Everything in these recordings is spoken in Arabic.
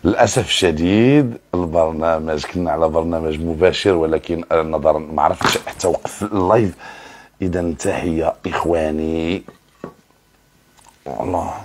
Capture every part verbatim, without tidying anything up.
للاسف الشديد البرنامج كنا على برنامج مباشر، ولكن نظرا ما عرفتش حتى وقف اللايف. اذا تحيه اخواني. الله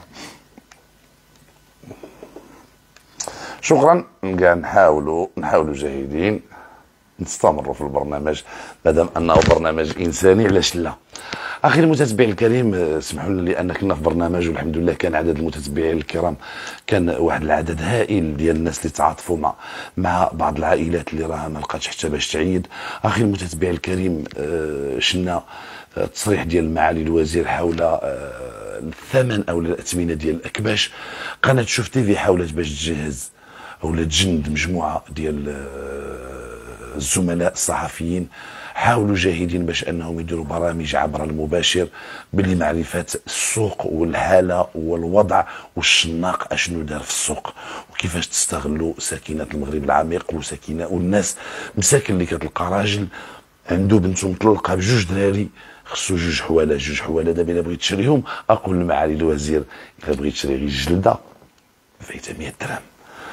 شكرا. كاع نحاولوا نحاولوا جاهدين نستمروا في البرنامج مادام انه برنامج انساني، علاش لا. اخي المتتبع الكريم، اسمحوا لي ان كنا في برنامج والحمد لله كان عدد المتتبعين الكرام كان واحد العدد هائل ديال الناس اللي تعاطفوا مع مع بعض العائلات اللي راها ما لقاتش حتى باش تعيد. اخي المتتبع الكريم، شنا تصريح ديال معالي الوزير حول الثمن او الاثمنه ديال الاكباش. قناه شوف تيفي حاولت باش تجهز او تجند مجموعه ديال الزملاء الصحفيين، حاولوا جاهدين باش انهم يديروا برامج عبر المباشر بلمعرفه السوق والحاله والوضع والشناق اشنو دار في السوق وكيفاش تستغلوا سكينه المغرب العميق وسكينه والناس مساكن اللي كتلقى راجل عنده بنته مطلقه بجوج دراري خصو جوج حواله جوج حواله دابا الا بغيت تشريهم اقول لمعالي الوزير الا بغيت تشري غير جلده فايته مية درهم.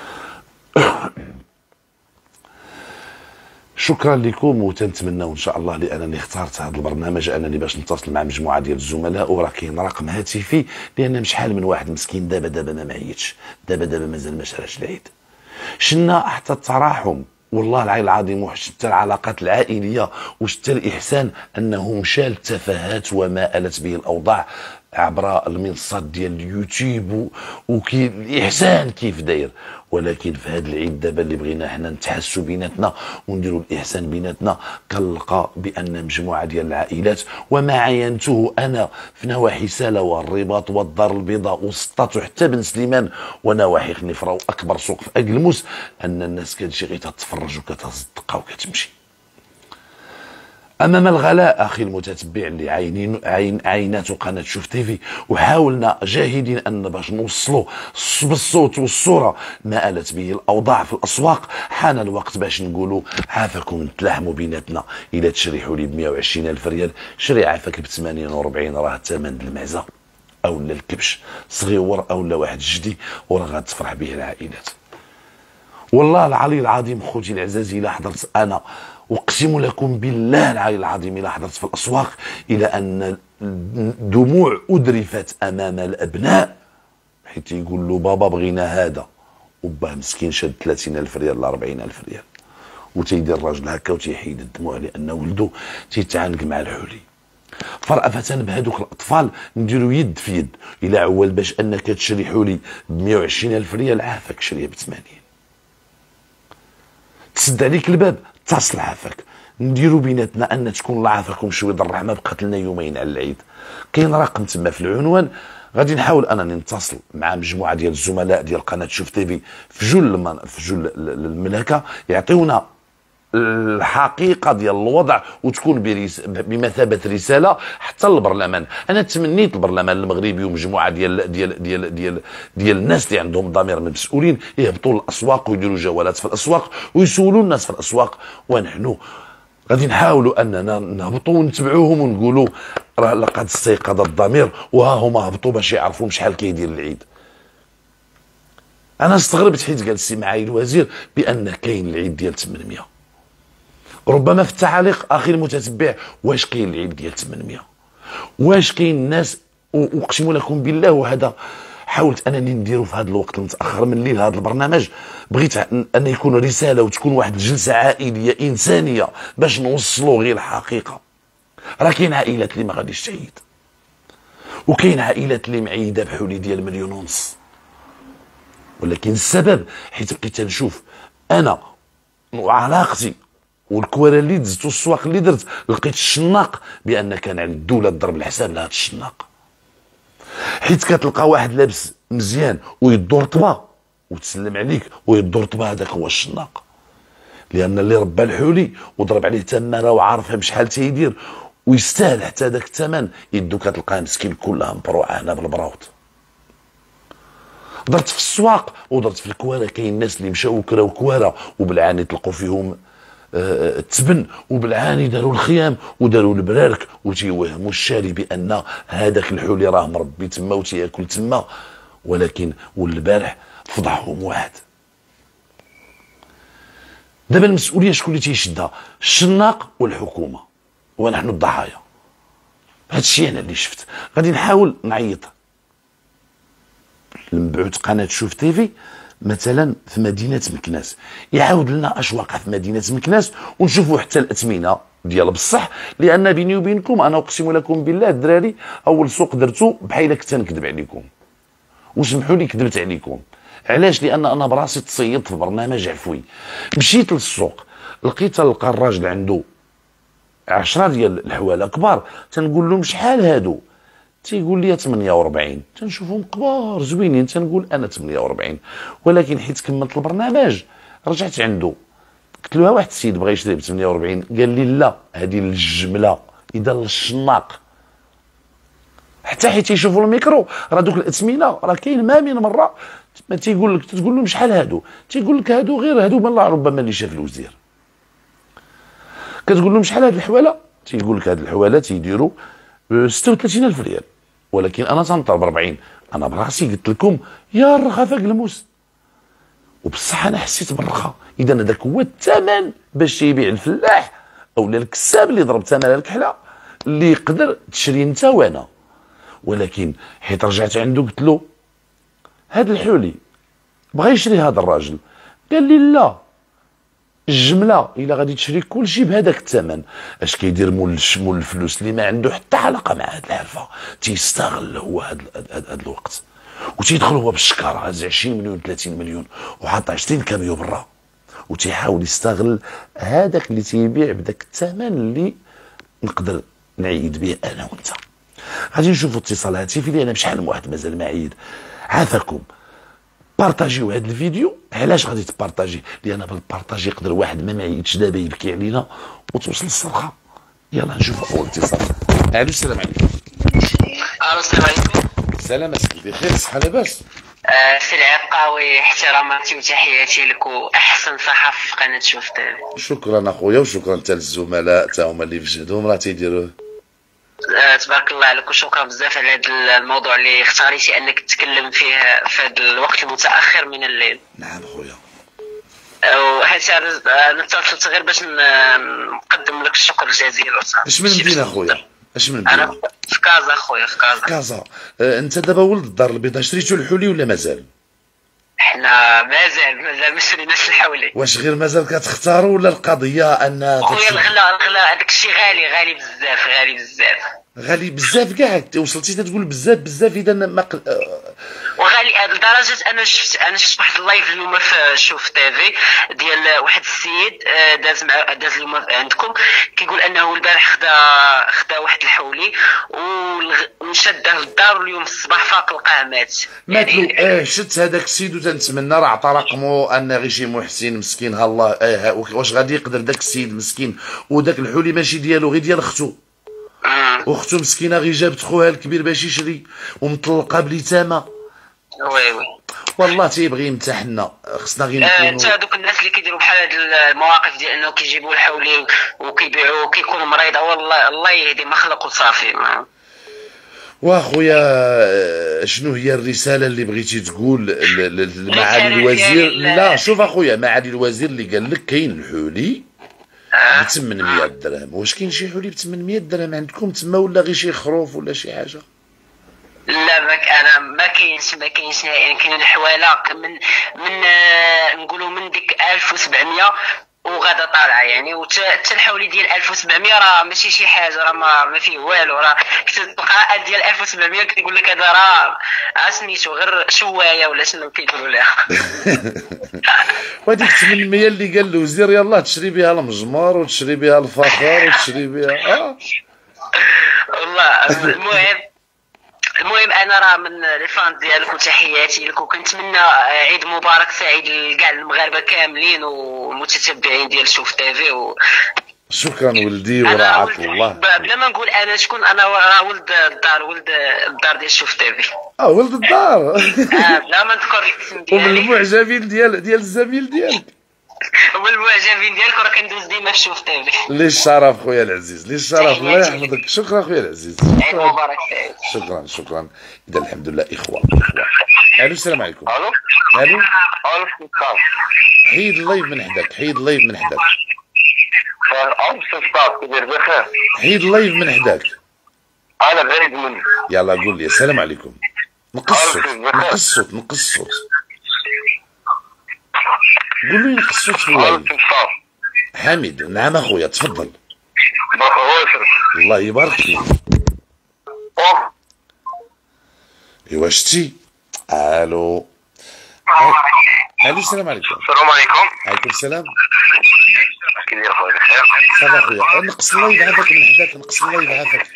شكرا لكم وتنتمنوا ان شاء الله، لانني اخترت هذا البرنامج انني باش نتصل مع مجموعه ديال الزملاء، وراه كاين رقم هاتفي لان شحال من واحد مسكين دابا دابا ما معيطش، دابا دابا مازال ما شراش العيد. شنا حتى التراحم والله العلي العظيم وحتى العلاقات العائليه وحتى الاحسان انه مشى التفاهات وما آلت به الاوضاع عبر المنصات ديال اليوتيوب، وكي الاحسان كيف داير. ولكن في هذا العيد دابا اللي بغينا حنا نتحسوا بيناتنا ونديروا الاحسان بيناتنا، كنلقى بان مجموعه ديال العائلات وما عينته انا في نواحي سالا والرباط والدار البيضاء وسطات وحتى بن سليمان ونواحي خنيفره واكبر سوق في اقلموس، ان الناس كتجي غير تتفرج وكتصدق وكتمشي امام الغلاء. اخي المتتبع اللي عينين عين عينات قناه شوف تيفي، وحاولنا جاهدين ان باش نوصلوا بالصوت والصوره ما آلت به الاوضاع في الاسواق. حان الوقت باش نقولوا عافاكم نتلاحموا بيناتنا، الى تشريحوا لي ب مية وعشرين الف ريال شري عافاك ب ثمانين وأربعين، راه ثمن المعزه او الكبش صغيور او لا واحد جدي وراه غتفرح به العائلات. والله العلي العظيم خوتي العزازي الا حضرت انا اقسم لكم بالله العلي العظيم الا حضرت في الاسواق الى ان الدموع اذرفت امام الابناء، حيت يقول له بابا بغينا هذا وباه مسكين شاد ثلاثين الف ريال ولا أربعين الف ريال، وتيدير الراجل هكا وتيحيد الدموع لان ولده تيتعانق مع الحولي. فرأفة بهذوك الاطفال نديروا يد في يد، الى عوال باش انك تشري حولي ب مية وعشرين الف ريال عافاك شريه ب ثمانين، تسد عليك الباب تصل عافاك. نديروا بيناتنا ان تكون الله عافاكم شويه الرحمه، بقات لنا يومين على العيد. كاين رقم تما في العنوان، غادي نحاول انني نتصل مع مجموعه ديال الزملاء ديال قناه شوف تيفي في جل في جل المملكه يعطيونا الحقيقه ديال الوضع وتكون بمثابه رساله حتى للبرلمان. انا تمنيت البرلمان المغربي ومجموعه ديال ديال ديال ديال ديال الناس اللي عندهم ضمير من المسؤولين يهبطوا للاسواق ويديروا جولات في الاسواق ويسولوا الناس في الاسواق، ونحن غادي نحاولوا اننا نهبطوا ونتبعوهم ونقولوا راه لقد استيقظ الضمير وها هما هبطوا باش يعرفوا شحال كيدير العيد. انا استغربت حيت قال السي معالي الوزير بان كاين العيد ديال ثمانمية، ربما في التعاليق اخي المتتبع واش كاين العيد ديال ثمانمية؟ واش كاين الناس؟ اقسم لكم بالله وهذا حاولت انني نديرو في هذا الوقت المتاخر من الليل هذا البرنامج، بغيت ان يكون رساله وتكون واحد الجلسه عائليه انسانيه باش نوصلوا غير الحقيقه. راه كاين عائلات اللي ما غاديش تعيد، وكاين عائلات اللي معيده بحولي ديال مليون ونص، ولكن السبب حيت بقيت نشوف انا وعلاقتي والكواره اللي دزت والسواق اللي درت لقيت الشناق بان كان على الدوله تضرب الحساب لهذا الشناق. حيت كتلقى واحد لابس مزيان ويدو رطبه وتسلم عليك ويدو رطبه، هذاك هو الشناق، لان اللي ربى الحولي وضرب عليه تماره وعارفها بشحال تيدير ويستاهل حتى هذاك الثمن يدو كتلقاه مسكين كلها مبروعه هنا بالبراوط. درت في السواق ودرت في الكواره، كاين ناس اللي مشاو كراو كواره وبالعاني تلقوا فيهم التبن وبالعاني داروا الخيام وداروا البرارك وتيوهموا الشاري بان هذاك الحولي راه مربي تما وتياكل تما، ولكن والبارح فضحهم واحد دابا المسؤوليه شكون اللي تيشدها؟ الشناق والحكومه، ونحن الضحايا. هذا الشيء انا اللي شفت. غادي نحاول نعيط لمبعوث قناه شوف تيفي مثلا في مدينه مكناس، يعاود لنا اش واقع في مدينه مكناس، ونشوفوا حتى الاثمنه ديال بصح. لان بيني وبينكم انا اقسم لكم بالله الدراري اول سوق درتو بحال كنت نكذب عليكم، وسمحوا لي كذبت عليكم. علاش؟ لان انا براسي تصيدت في برنامج عفوي. مشيت للسوق لقيت لقى الراجل عنده عشرة ديال الحواله كبار، تنقول لهم شحال هادو؟ تيقول لي ثمانية وأربعين. تنشوفهم كبار زوينين، تنقول انا ثمانية وأربعين، ولكن حيت كملت البرنامج رجعت عنده قلت له واحد السيد بغى يشري ب ثمانية وأربعين، قال لي لا هذه الجمله اذا للشناق. حتى حيت يشوفوا الميكرو راه دوك الاثمنه راه كاين ما من مره ما تيقول لك، تقول لهم شحال هادو؟ تيقول لك هادو غير هادو من الله ربما اللي شاف الوزير. كتقول لهم شحال هاد الحواله؟ تيقول لك هاد الحواله تيديروا ب ستة وثلاثين ألف ريال، ولكن انا تنطلب أربعين. انا براسي قلت لكم يا الرخا فاق الموس، وبصح انا حسيت بالرخا. اذا هذاك هو الثمن باش يبيع الفلاح او الكساب اللي ضرب ثمن الكحله اللي يقدر تشري انت وانا. ولكن حيت رجعت عنده قلت له هاد الحولي بغى يشري هذا الراجل، قال لي لا الجمله الا غادي تشري كلشي بهذاك الثمن. اش كيدير مول مول الفلوس اللي ما عنده حتى علاقه مع هاد الحرفه، تيستغل هو هاد, هاد, هاد الوقت، وتيدخل هو بالشكاره هاز عشرين مليون ثلاثين مليون وحاط عشرين كاميو برا، وتيحاول يستغل هذاك اللي تيبيع بداك الثمن اللي نقدر نعيد به انا وانت. غادي نشوفوا اتصال هاتفي لان بشحال من واحد مازال ما عيد. عافاكم بارطاجيو هذا الفيديو. علاش غادي تبارطاجي؟ لان بالبارطاجي يقدر واحد ما معيدش دابا يبكي علينا وتوصل الصرخه. يلا نشوفوا اول اتصال. الو السلام عليكم. الو السلام عليكم. سلام اسكي بخير صحه لاباس؟ آه سي العقاوي، احتراماتي وتحياتي لك واحسن صحافي في قناه شوف تيفي. شكرا اخويا، وشكرا حتى للزملاء تا هما اللي في جهدهم راه تيديروه. آه تبارك الله عليك، وشكرا بزاف على هذا الموضوع اللي اختاريتي انك تتكلم فيه في هذا الوقت المتاخر من الليل. نعم خويا. وحيت انا اتصلت غير باش نقدم لك الشكر الجزيل. اش من مدينه خويا؟ اش من مدينه؟ انا في كازا خويا، في كازا. كازا. أه انت دابا ولد الدار البيضاء، شريتو الحولي ولا مازال؟ حنا مازال مازال ما شريناش الحولي. واش غير مازال كتختاروا ولا القضيه ان خويا الغلا الغلا هذاك الشيء غالي غالي بزاف غالي بزاف غالي بزاف كاع؟ وصلتي تقول بزاف بزاف اذا ما ق... وغالي لدرجه انا شفت انا شفت واحد اللايف اليوم في شوف تيفي ديال واحد السيد داز مع داز اليوم عندكم كيقول انه البارح خدا خدا واحد الحولي وشده للدار واليوم الصباح فاق لقاه مات. يعني اه شت هذاك السيد وتنتمنى راه عطى رقمه ان غير شي محسن مسكين ها الله. اه واش غادي يقدر داك السيد مسكين وداك الحولي ماشي ديالو غير ديال اختو، واختو مسكينه غير جابت خوها الكبير باش يشري ومطلقه باليتامى. وي وي والله تيبغي يمتحنا، خصنا غير نكونوا انت هذوك الناس اللي كيديروا بحال هاد المواقف ديال انه كيجيبوا الحولي وكيبيعوه كيكون مريض. والله الله يهدي ما خلقوا صافي. واخويا شنو هي الرساله اللي بغيتي تقول لمعالي الوزير؟ لا شوف اخويا، معالي الوزير اللي قال لك كاين الحولي ب ثمنمية درهم، واش كاين شي حولي ب ثمنمية درهم عندكم تما ولا غير شي خروف ولا شي حاجه؟ لا ما انا ما كاينش ما كاينش نهائيا. كاين الحواله من من آه نقولوا من ديك ألف وسبعمية وغادا طالعه يعني، وحتى الحولي ديال ألف وسبعمية راه ماشي شي حاجه، راه ما, ما فيه والو. راه تلقى ديال ألف وسبعمية كيقول لك هذا راه سميتو غير شوايه ولا شنو كيقولوا لها. وهذيك ثمنمية اللي قال الوزير يلاه تشري بها المجمر وتشري بها الفخار وتشري بها اه والله. المهم المهم انا راه من لي فان ديالك وتحياتي لك، وكنتمنى عيد مبارك سعيد لكاع المغاربه كاملين والمتتبعين ديال شوف تيفي و... شكرا ولدي ورعاك الله. بلا ما نقول انا شكون، انا راه ولد الدار، ولد الدار ديال شوف تيفي. اه ولد الدار. اه بلا ما نذكر لك الاسم ديالي. ومن المعجبين ديال ديال الزميل ديالك. ومن المعجبين ديالك راه كندوز ديما في شوف تيفي. لي الشرف خويا العزيز، لي الشرف الله يحفظك. شكرا خويا العزيز. عيد مبارك سعيد. شكرا شكرا. اذا الحمد لله اخوه اخوه الو السلام عليكم. الو الو الو ستة. حيد اللايف من حداك، حيد اللايف من حداك، الو ستة كيدير بخير؟ حيد اللايف من حداك. انا بعيد منك. يلا قول لي السلام عليكم. نقص الصوت، ألف بخير. نقص الصوت، نقص الصوت. قول لي نقص الصوت في الو اللايف. ستة. حميد نعم اخويا تفضل. بارك الله فيك. الله يبارك فيك. أوه. ايوا شتي. الو الو السلام عليكم. السلام عليكم. عليكم السلام. كيدير خويا بخير؟ صافا اخويا نقص اللايف هذاك من حداك، نقص اللايف هذاك.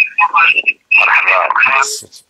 مرحبا. نقص الصوت.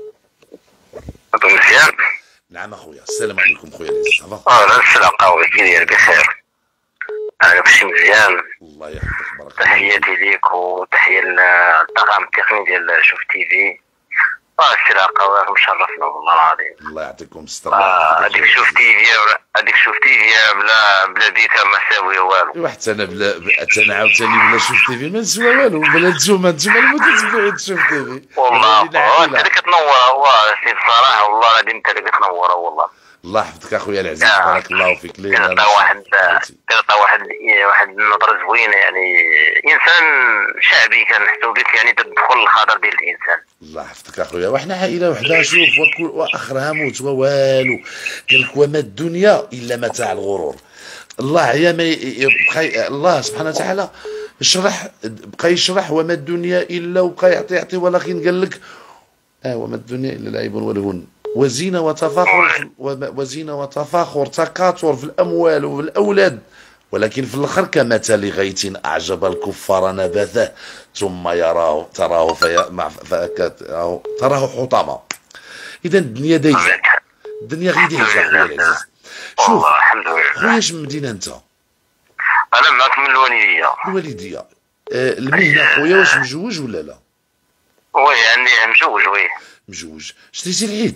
انتم مزيان؟ نعم اخويا السلام عليكم خويا العزيز. صافا اه لا السلام قوي. كيدير بخير؟ انا كلشي مزيان. الله يحفظك بارك الله. تحياتي ليك وتحية للطاقم التقني ديال شوف تي في. اه السلام قوي مشرفنا والله العظيم. الله يعطيكم الستر. اه هذيك شوف تي في هذيك شوف تي في بلا بلا بيكا ما ساويه والو. ايوا حتى انا بلا حتى انا عاوتاني بلا شوف تي في ما نسوى والو. بلا نتوما نتوما المتتبعين شوف تي في. والله هو انت اللي كتنور. هو سي بصراحه والله العظيم انت اللي كتنور والله. الله يحفظك اخويا العزيز آه. بارك الله فيك. ليه كتعطى واحد كتعطى واحد واحد النظره زوينه يعني. انسان شعبي كنحسو بك يعني تدخل الخاطر ديال الانسان. الله يحفظك اخويا. وحنا عائله وحده شوف وكل واخرها موت ووالو. قال لك وما الدنيا الا متاع الغرور. الله يا ما يبقى الله سبحانه وتعالى يشرح بقى يشرح وما الدنيا الا وبقى يعطي يعطي ولكن قال لك اه وما الدنيا الا لعب ولهن وزينه وتفاخر وزينه وتفاخر تكاثر في الاموال وفي الاولاد ولكن في الاخر كمثل غيث اعجب الكفار نباته ثم يراه تراه في مع تراه حطاما. اذا الدنيا دايزه، الدنيا غير دايزه خويا العزيز. شوف الحمد لله. خويا اش من مدينه انت؟ انا معك من الوالديه. الوالديه. آه المهنه خويا واش مجوج ولا لا؟ وي عندي مجوج. وي مجوج. شريتي العيد؟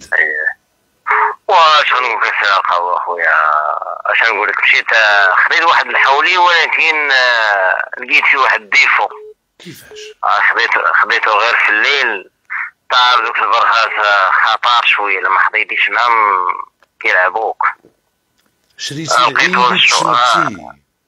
واش غنقول لك السلام اخويا. اش غنقول لك مشيت خديت واحد الحولي ولكن لقيت فيه واحد الديفو. كيفاش؟ خديت خديته غير في الليل. طار دوك البرخات خطر شويه لما خديتيش معاهم كيلعبوك. شريتي العيد وتشمتي؟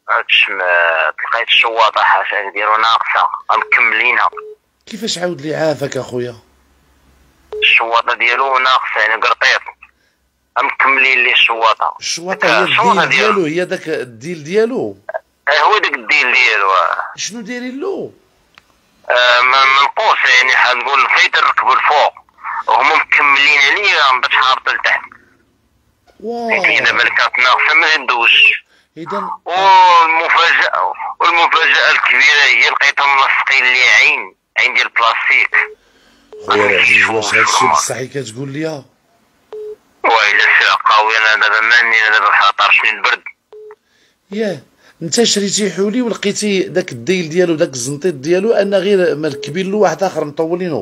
لقيت الشواطه حاشا نديرو ناقصه مكملينها. كيفاش عاود لي عافاك اخويا؟ الشواطه ديالو ناقصه يعني قرطيط مكملين ليه الشواطه. الشواطه هي الديل ديالو، هي داك الديل ديالو. اه هو داك الديل ديالو. شنو دايرين له؟ آه منقوص يعني حنقول فايت نركبو الفوق وهما مكملين عليه باش هابط لتحت. واو. يعني دابا الكارت ناقصه ما ندوش. اذا والمفاجاه والمفاجاه الكبيره هي لقيتهم ملصقين لي عين عين ديال البلاستيك. خويا العزيز واش هادشي بصحي كتقول لي؟ ويلي السلام قوي. انا دابا ماني انا دابا بحال طارشني البرد. ياه انت شريتي حولي ولقيتي داك الديل ديالو داك الزنطيط ديالو ان غير مركبين له واحد اخر مطولينه.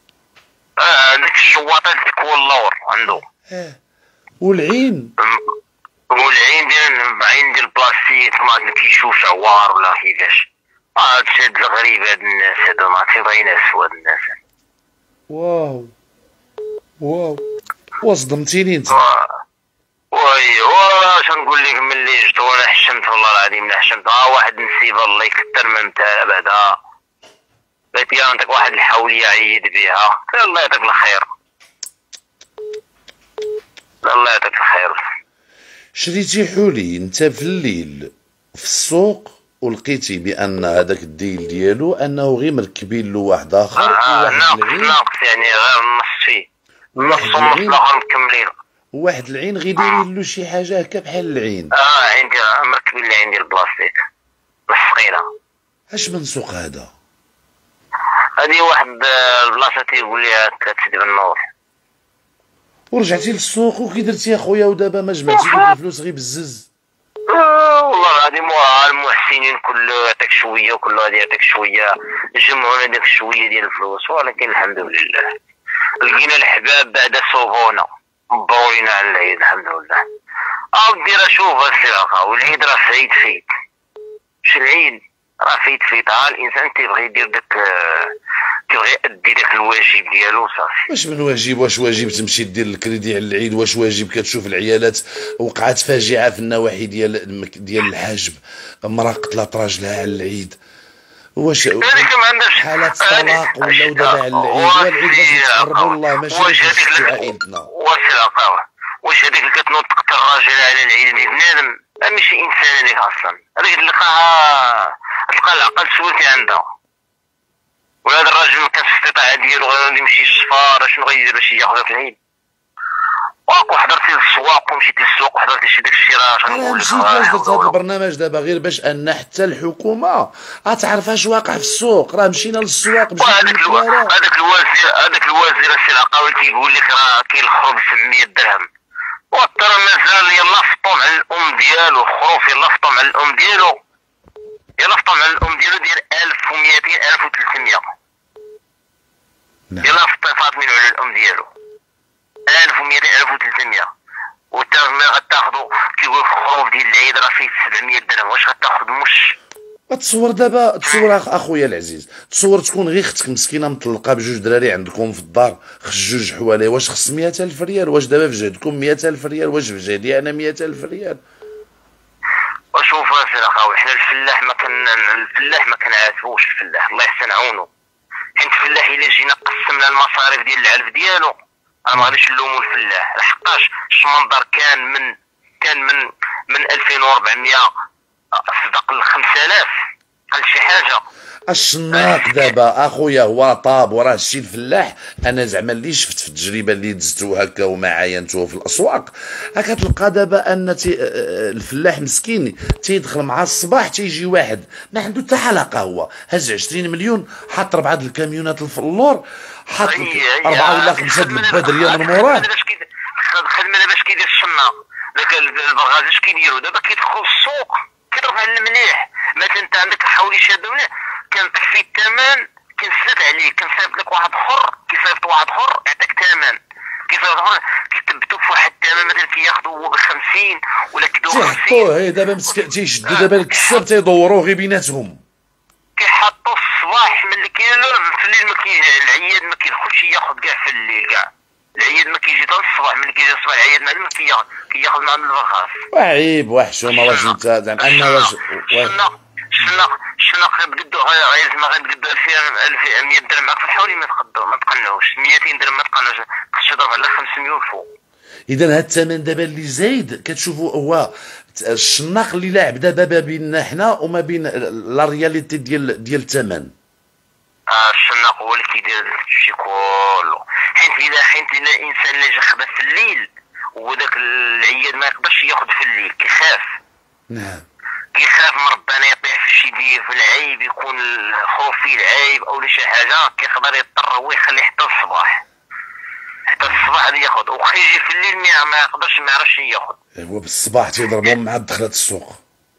اه ديك الشواطه اللي تكون اللور عنده. اه والعين والعين ديال عين ديال البلاستيك ما كيشوفش عوار ولا كيفاش. اه هادشي هاد الغريب هاد الناس هادو ما تيبغينا سوا هاد الناس. واو واو وصدمتيني انت. وي واش نقول لك ملي جيت وانا حشمت والله العظيم لا حشمت. ها واحد النسيبه الله يكثر من نتايا بعدا بغيت يا عندك واحد الحوليه عيد بها. الله يعطيك الخير. الله يعطيك الخير. شريتي حولي انت في الليل في السوق ولقيتي بان هذاك الديل ديالو انه غير مركبين له واحد اخر. اه ناقص ناقص يعني غير النص فيه. نص ونص الاخر مكملين. واحد العين غير دايرين له شي حاجه هكا بحال العين. اه عندي مركبين لي عندي البلاستيك مسقينه. اش من سوق هذا؟ هذه واحد البلاصه تيقول ليها ثلاث سيدي بالنور. ورجعتي للسوق وكي درتي اخويا ودابا ما جمعتي دوك الفلوس غير بزز؟ آه والله العظيم المحسنين كله يعطيك شويه وكل غادي يعطيك شويه. جمعونا داك الشويه ديال الفلوس ولكن الحمد لله لقينا الحباب بعد صوبونا مبورينا على العيد الحمد لله. اه دير شوف السلاقه والعيد راه فايت فيت. مش العيد راه فايت فيت. ها الانسان تيبغي يدير داك كيبغي يأدي داك الواجب ديالو صافي. واش من واجب؟ واش واجب تمشي دير الكريدي على العيد؟ واش واجب كتشوف العيالات؟ وقعت فاجعه في النواحي ديال ديال الحاجب، امراه قتلت راجلها على العيد. واش حالات طلاق ولاو دابا على العيد؟ والعيد باش نتقربوا الله ماشي باش نشدوا عائلتنا. واش هذيك اللي كتنوض تقتل الراجل على العيد بنادم؟ ماشي انسان هذيك اصلا، هذيك تلقاها تلقى العقل سولتي عندها. وهذا الراجل ما كانش استطاعه ديالو غادي يمشي للسفار، اشنو غيدير باش ياخذ في العيد؟ وحضرتي للسواق ومشيتي للسوق وحضرتي شي داك الشيء راه غنقول لك. انا مشيت علاش درت هذا البرنامج دابا غير باش ان حتى الحكومه غتعرف اش واقع في السوق. راه مشينا للسواق مشينا للكوارع. هذاك الوزير هذاك الوزير السي العقاوي كيقول لك راه كاين الخروف ب مية درهم، وترى مازال يلا فطوم على الام ديالو، الخروف يلا فطوم على الام ديالو، يلا فطوم على الام ديالو ديال ألف ومئتين ألف وثلاثمية. يلا فطيفات منو على الام ديالو ألف ومئتين ألف وثلاثمية، وتا ما غتاخذوا كيقول لك الخروف ديال العيد راه فيه سبعمية درهم. واش غتاخذ مش؟ تصور دابا، تصور اخويا العزيز، تصور تكون غير اختك مسكينه مطلقه بجوج دراري عندكم في الدار، خص جوج حوالي، واش خص مية ألف ريال؟ واش دابا في جهدكم مية ألف ريال؟ واش في جهدي انا مية ألف ريال؟ وشوف اسير اخويا، حنا الفلاح ما كان الفلاح ما كنعاتبوش الفلاح، الله يحسن عونه. حيت الفلاح الا جينا قسمنا المصاريف ديال العلف ديالو انا ما غاديش نلومو الفلاح، لحقاش الشمندر كان من كان من من ألفين وأربعمية صدق ل خمسة آلاف قال شي حاجه. الشناق دابا اخويا هو طاب وراه الشي الفلاح. انا زعما اللي شفت في التجربه اللي دزتو هكا وما عاينتوه في الاسواق، هكا تلقى دابا ان تي الفلاح مسكين تيدخل مع الصباح تيجي واحد ما عنده حتى حلقه، هو هز عشرين مليون حط ربعه د الكاميونات الفلور، حط اربعه ولا خمسه د البدريه من موراه. خدمه باش كيدير الشناق داك البرغاز اش كيديروا دابا؟ كيدخل السوق كيضرب على المليح. مثلا انت عندك حولي شاده مليح كنطفي الثمن كنسد عليه، كنصيفط لك واحد اخر كيصيفط واحد اخر يعطيك ثمن، كيصيفط اخر كيثبتو في واحد الثمن مثلا كياخذوا هو ب خمسين ولا كيدو خمسين. تيحطوه دابا مسكين تيشدوا دابا الكساب تيدوروه غير بيناتهم، كيحطوا الصباح ملي كاين في الليل ما كاين العياد ما كيدخلش ياخذ كاع في الليل كاع. العياد ما كيجي حتى الصباح، ملي كيجي الصباح العياد ما كياخذ كياخذ معاه من البرخاص. وعيب وحشومه. واش انت زعما انا واش الشناق الشناق الشناق بقدو غير زعما غير بقدو ألفين مية درهم معاك في الحولي ما تقدو ما تقنعوش، مئتين درهم ما تقنعوش، خصك تضرب على خمسمية وفوق. اذا هاد الثمن دابا اللي زايد كتشوفوا هو الشناق اللي لاعب دابا بيننا حنا وما بين لا رياليتي ديال ديال الثمن. اه الشناق هو اللي كيدير شي كله، حيت الا حيت الا الانسان اللي جا خدا في الليل وداك العياد ما يقدرش ياخذ في الليل كيخاف. نعم كيخاف من ربنا يطيح في شي دير في العيب، يكون الخوف فيه العيب او شي حاجه كيقدر يضطر هو يخليه حتى الصباح، حتى الصباح غادي ياخذ، وخا يجي في الليل ما يقدرش ما يعرفش ياخذ. هو بالصباح تيضربهم مع دخلات السوق.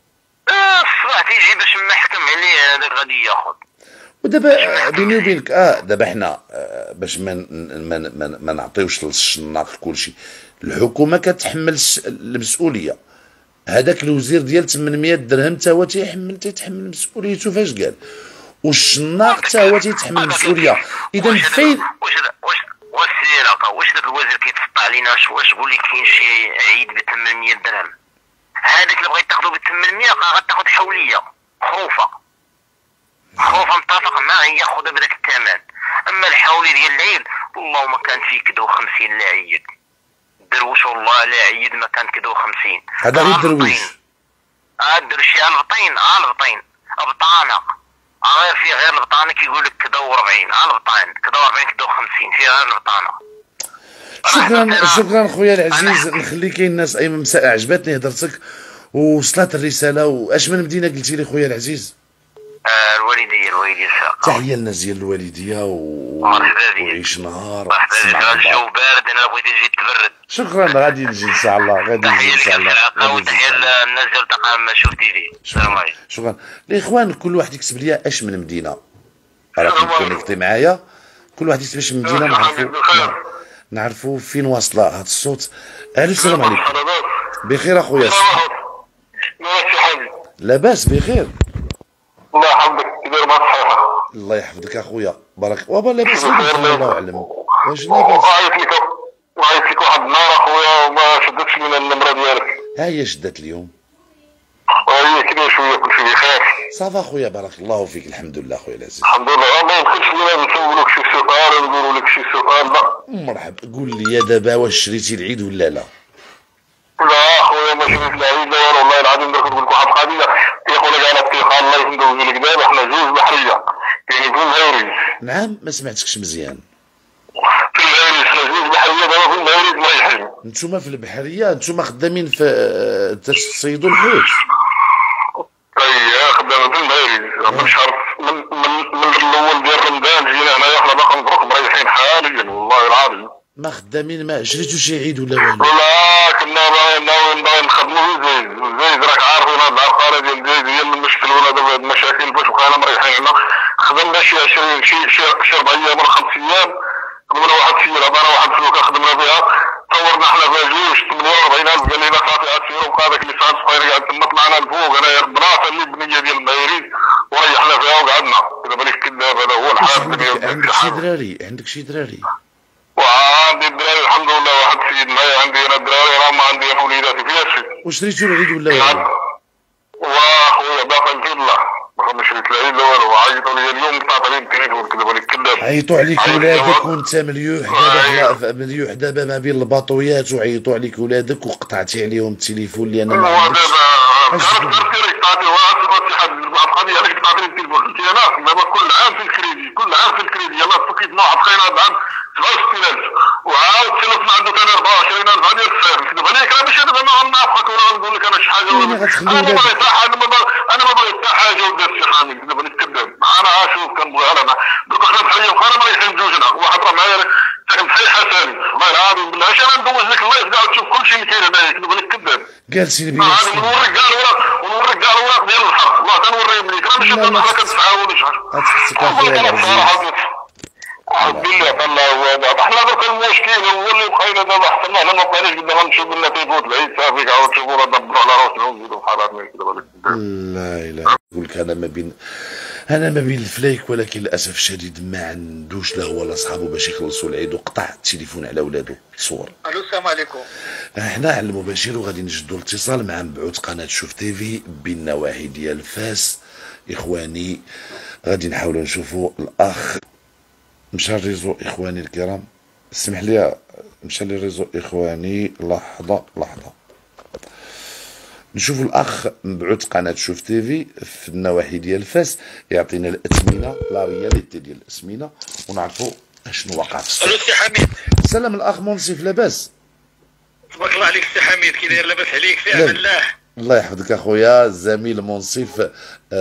اه الصباح تيجي باش ما يحكم عليه هذاك غادي ياخذ. ودابا بيني وبينك اه دابا حنا آه باش ما ما ما, ما نعطيوش للشناق كلشي، الحكومه كتحمل المسؤوليه. هذاك الوزير ديال ثمنمية درهم تا هو تيحمل تيتحمل مسؤوليته فاش قال، والشناق تا هو تيتحمل المسؤوليه. اذا فين واش واش واش سير واش داك الوزير كيتفطع علينا؟ واش تقول لي كاين شي عيد ب ثمنمية درهم؟ هذاك اللي بغيت تاخذو ب ثمنمية غتاخذ حوليه خوفه خوفه متفق معاه ياخذها بداك الثمن. اما الحولي ديال العيد اللهم كان فيه كدو خمسين لا عيد دروش، والله لا عيد ما كان كدو خمسين. هذا غير درويش. اه الدرويش البطين اه البطين بطانه اه غير فيه غير البطانه كيقول لك كدو أربعين اه البطان كدو أربعين كدو خمسين فيه غير البطانه. شكرا شكرا خويا العزيز، نخلي كاين الناس ايمن عجبتني هضرتك ووصلت الرساله. واش من مدينه قلتي لي خويا العزيز؟ آه الوالديه الوالديه الشاقه. تحيه للناس ديال الوالديه و... وعيش نهار. مرحبا الجو بارد انا بغيت نجي تبرد. شكرا غادي نجي ان شاء الله غادي نجي ان شاء الله. وتحيه للناس ديال الطاقم ما شفتي لي. السلام عليكم. شكرا الاخوان، كل واحد يكتب لي اش من مدينه راه كونيكتي معايا، كل واحد يكتب اش من مدينه نعرفوا نعرفوا فين واصله هذا الصوت. الو السلام عليكم. بخير اخويا؟ لاباس بخير؟ الله يحفظك كيداير مع الصحة؟ الله يحفظك اخويا. بارك وابا لاباس لاباس الله اعلم واش لاباس. عيط لك عيط لك واحد النهار اخويا وما شدتش من النمره ديالك. ها هي شدت اليوم. هي كده شويه كلشي بخير. صافا خويا بارك الله فيك الحمد لله خويا العزيز. الحمد لله. ما يمكنش لينا نسولوك شي سؤال ونقولوا لك شي سؤال. لا مرحبا قول لي دابا واش شريتي العيد ولا لا؟ لا اخويا ما شريت العيد لا والله العظيم. درك نقول لك واحد القضيه كيقول لك على التليفون الله يندوز لك دابا حنا جوج بحريه كاين في المغرب. نعم ما سمعتكش مزيان. في المغرب حنا جوج بحريه دابا في المغرب مريحين. نتوما في البحريه نتوما خدامين في تصيدوا الحوت. اييه خدامين في المغرب من شهر من من من الاول ديال رمضان جينا هنايا حنا باقي نضرب مريحين حاليا والله العظيم. ما خدامين ما شريتو شي عيد ولا والو؟ لا كنا ناويين باغيين نخدموا في زايد. زايد راك عارفين هاد العقاره ديال زايد هي المشكل ولا دابا هاد المشاكل باش بقينا مريحين. حنا خدمنا شي عشرين شي شي ربع ايام ولا خمس ايام. خدمنا واحد السياره عطانا واحد الفلوكه خدمنا بها طورنا حنا فيها جوج ثمانية وأربعين ألف. قال لنا صافي عاد سيروا بقى داك ليسانس صغير قاعد تما طلعنا لفوق انايا البلاصه اللي بنيه ديال المغرب وريحنا فيها وقعدنا. دابا ليك كذاب هذا هو الحال. عندك شي دراري عندك شي دراري؟ وعندي الدراري الحمد لله. واحد السيد معايا عندي انا الدراري راه ما عندي انا وليداتي فيها شي. وشريتو العيد ولا والو؟ واخويا باقي نفيد الله باقي ما شريت العيد لا والو. عيطوا لي اليوم طاط عليهم التليفون كذا بالك كذاب. عيطوا عليك ولادك وانت مليوح دابا مليوح دابا ما بين الباطويات وعيطوا عليك ولادك وقطعتي عليهم التليفون اللي انا ما عندكش. دابا تعطي واحد حد القضيه علاش تعطيني التليفون قلت انا دابا كل عام في الكريدي كل عام في الكريدي يلاه تفكيت مع واحد خاين هذا العام سبعة وستين ألف وعاود تلفنا عنده ثاني أربعة وعشرين ألف هذه السعر. كذب عليك انا ماشي دابا ما نافقك ولا نقول لك انا شي حاجه. انا ما بغيت حتى حاجه انا ما بغيت حتى حاجه ودرت شي حامل. كذب عليك كذاب. انا اشوف كنبغي انا دوك حنا بحاليا وخا مريحين جوجنا. واحد راه معايا ساكن في حي حساني الله العظيم بالله اش انا ندوز لك الله يخدع تشوف كل شيء كاين هنايا. كذب عليك كذاب. جالسين بين هذا نوريك كاع الوراق ونوريك كاع الوراق ديال البحر والله تنوريهم ليك. انا ماشي دابا حنا كنتعاونوا شحال. غتحسك اخويا العزيز. عبد الله الله حنا درك المشكل هو اللي بقينا دابا حتى حنا ما بقيناش قدام غنمشيو قلنا تيفوت العيد صافي عاود تشوفوا دبروا على راسنا ونزيدوا بحال هكا كذا. لا اله نقول لك انا ما بين انا ما بين الفلايك ولكن للاسف الشديد ما عندوش لا هو لا صحابه باش يخلصوا العيد وقطع التليفون على ولادو صور. الو السلام عليكم. احنا على المباشر وغادي نجدوا الاتصال مع مبعوث قناه شوف تيفي بالنواحي ديال فاس. اخواني غادي نحاولوا نشوفوا الاخ مشى الريزو. اخواني الكرام اسمح لي مشى لي الريزو. اخواني لحظه لحظه نشوفوا الاخ مبعوث قناه شوف تيفي في النواحي ديال فاس يعطينا الاثمنه لا رياليتي ديال الاثمنه ونعرفوا اشنو وقع في السوق. الو سي حميد. سلام الاخ منصف لاباس؟ تبارك الله عليك سي حميد كي داير لاباس عليك في امان الله. الله يحفظك اخويا الزميل منصف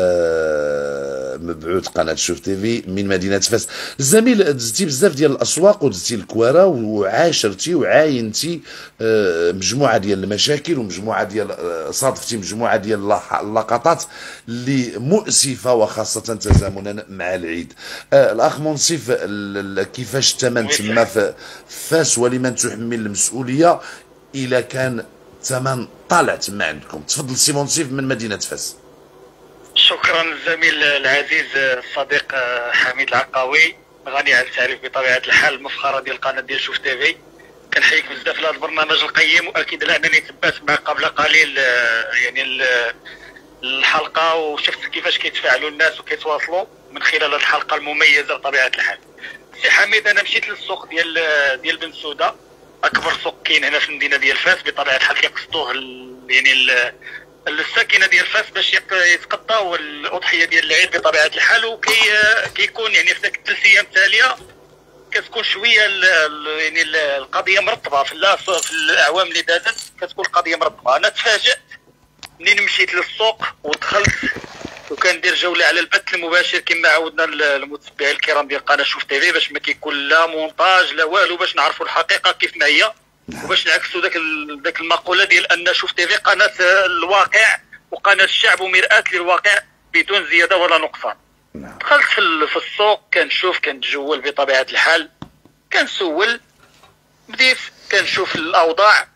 آه مبعوث قناه شوف تيفي من مدينه فاس. الزميل دزتي بزاف ديال الاسواق ودزتي الكواره وعاشرتي وعاينتي آه مجموعه ديال المشاكل ومجموعه ديال آه صادفتي مجموعه ديال اللقطات اللي مؤسفه وخاصه تزامنا مع العيد. آه الاخ منصف كيفاش الثمن تما في فاس ولمن تحمل المسؤوليه اذا كان الثمن طالع تما عندكم؟ تفضل سي منصف من مدينه فاس. شكرا الزميل العزيز الصديق حميد العقاوي غني عن التعريف بطبيعه الحال المفخره ديال القناه ديال شوف تيفي. كنحييك بزاف لهذا البرنامج القيم واكيد لانني تبعت معك قبل قليل يعني الحلقه وشفت كيفاش كيتفاعلوا الناس وكيتواصلوا من خلال هذه الحلقه المميزه بطبيعه الحال. سي حميد انا مشيت للسوق ديال ديال بن سوده اكبر سوق كاين هنا في المدينه ديال فاس بطبيعه الحال كيقصدوه يعني الساكنه ديال فاس باش يتقضاو الاضحيه ديال العيد بطبيعه الحال. وكي كيكون يعني في ذاك الثلاث ايام التاليه كتكون شويه يعني القضيه مرتبه في في الاعوام اللي دازت كتكون القضيه مرتبه. انا تفاجات منين مشيت للسوق ودخلت وكندير جوله على البث المباشر كما عودنا المتابعين الكرام ديال قناه شوف تيفي باش ما كيكون لا مونتاج لا والو باش نعرفوا الحقيقه كيف ما هي وباش نعكسوا ذاك ذاك المقوله ديال ان شوف تيفي قناه الواقع وقناه الشعب ومرآة للواقع بدون زياده ولا نقصان. دخلت في في السوق كنشوف كنتجول بطبيعه الحال كنسول بديت كنشوف الاوضاع.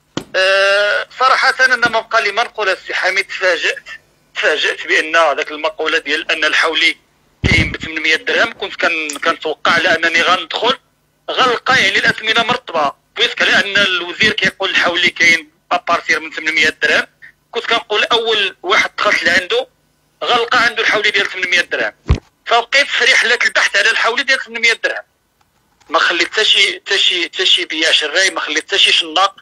أه صراحه انا ما بقى لي ما نقول السي حميد تفاجات تفاجات بان ذاك المقوله ديال ان الحولي كاين ب ثمانمية درهم، كنت كان كنتوقع على انني غندخل غنلقى يعني الاثمنه مرتبه، بويسك على ان الوزير كيقول الحولي كاين ابارتير من ثمانمية درهم، كنت كنقول اول واحد دخلت لعنده غنلقى عنده الحولي ديال ثمانمية درهم، فبقيت في رحله البحث على الحولي ديال ثمانمية درهم، ما خليت حتى شي حتى شي حتى شي بياع شراي، ما خليت حتى شي شناق.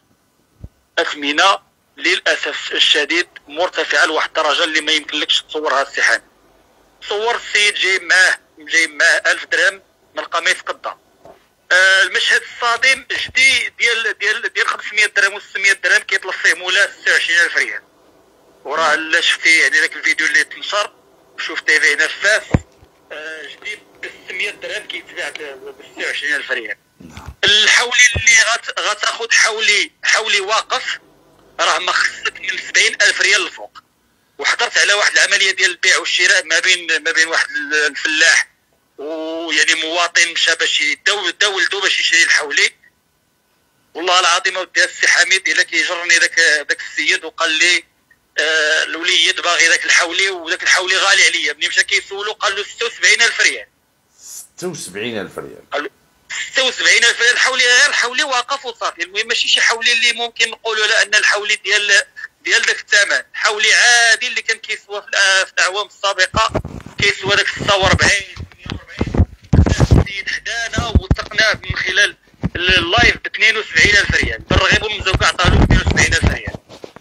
اثمنه للاسف الشديد مرتفعه لواحد الدرجه اللي ما يمكنلكش تصورها السي حامد. صور السيد جايب معاه جايب معاه ألف درهم من القميص قدا. آه المشهد الصادم جدي ديال ديال ديال خمسمية درهم و ستمية درهم كيطلب فيه مولا ستة وعشرين ألف ريال، وراه لا شفتي يعني داك الفيديو اللي تنشر شفتي فيه نفاس. آه جدي ب ستمية درهم كيتباع ب ستة وعشرين ألف ريال. الحولي اللي غت غتاخذ حولي حولي واقف راه ما خصك من سبعين ألف ريال الفوق. وحضرت على واحد العمليه ديال البيع والشراء ما بين ما بين واحد الفلاح ويعني مواطن مشى باش يداول دا ولدو باش يشري الحولي. والله العظيم اودي السي حميد الا كيجرني داك داك السيد وقال لي آه الوليد باغي داك الحولي، وداك الحولي غالي عليا. ملي مشى كيسولو قال له ستة وسبعين ألف ريال. ستة وسبعين ألف ريال قال له ستة وسبعين ألف ريال الحولي، غير الحولي واقف وصافي. المهم ماشي شي حولي اللي ممكن نقولوا لا ان الحولي ديال ديال داك الثمن، حولي عادي اللي كان كيسوى في الاعوام السابقه كيسوى داك ستة وأربعين ثمانية وأربعين. السيد حدانا وثقناه من خلال اللايف ب اثنين وسبعين ألف ريال، بالرغيب ومزوق عطاه له اثنين وسبعين ألف ريال.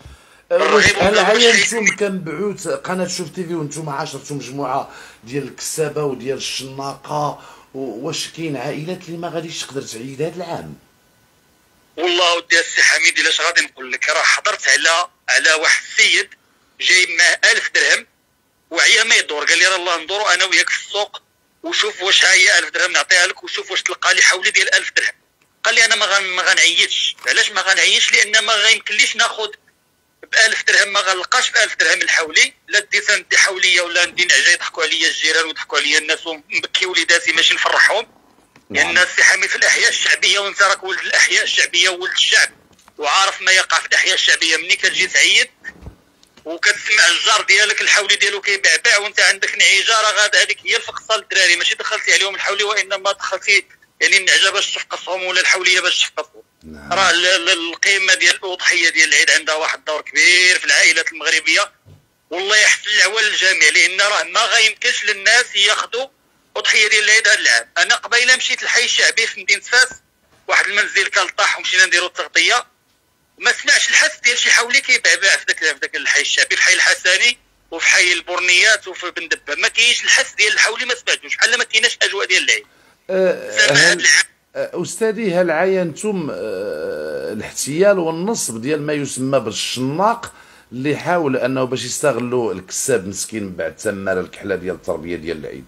هل عينتم كنبعوث قناه شوف تيفي وانتم عاشرتوا مجموعه ديال الكسابه وديال الشناقه، واش كاين عائلات اللي ما غاديش تقدر تعيد هذا العام؟ والله ودي السي حميد الا غادي نقول لك، راه حضرت على على واحد السيد جايب معاه ألف درهم وعيا ما يدور، قال لي راه الله ندوروا انا وياك في السوق وشوف واش هي ألف درهم نعطيها لك وشوف واش تلقى لي حولي ديال ألف درهم. قال لي انا ما غن ما غنعيطش. علاش ما غنعيطش؟ لان ما غيمكنليش ناخذ ب ألف درهم، ما غنلقاش ب ألف درهم الحولي، لا ديت ندي حوليه ولا ندي نعجه يضحكوا عليا الجيران ويضحكوا عليا الناس ونبكي وليداتي ماشي نفرحهم. لان يعني السي حميد في الاحياء الشعبيه وانت راك ولد الاحياء الشعبيه وولد الشعب وعارف ما يقع في الاحياء الشعبيه. مني كتجي تعيد وكتسمع الجار ديالك الحولي ديالو كيبعبع وانت عندك نعيجه، راه غادا هذيك هي الفقصه للدراري، ماشي دخلتي عليهم الحولي وانما دخلتي يعني النعجه باش تفقصهم ولا الحوليه باش تفقصهم. نعم. راه القيمه ديال الاضحيه ديال العيد عندها واحد الدور كبير في العائلات المغربيه، والله يحسن العوال للجميع، لان راه ما غيمكنش للناس ياخذوا اضحيه ديال العيد هذا العام. انا قبيله مشيت للحي الشعبي في مدينه فاس، واحد المنزل كان طاح ومشينا نديروا التغطيه، ما سمعش الحس ديال شي حولي كيبعبع في ذاك في ذاك الحي الشعبي، في حي الحسني وفي حي البورنيات وفي بن دبه، ما كاينش الحس ديال الحولي، ما سمعتوش بحال ما كايناش اجواء ديال العيد. أه هل استاذي هل عاينتم أه الاحتيال والنصب ديال ما يسمى بالشناق اللي حاول انه باش يستغلوا الكساب مسكين من بعد تم الكحله ديال التربيه ديال العيد؟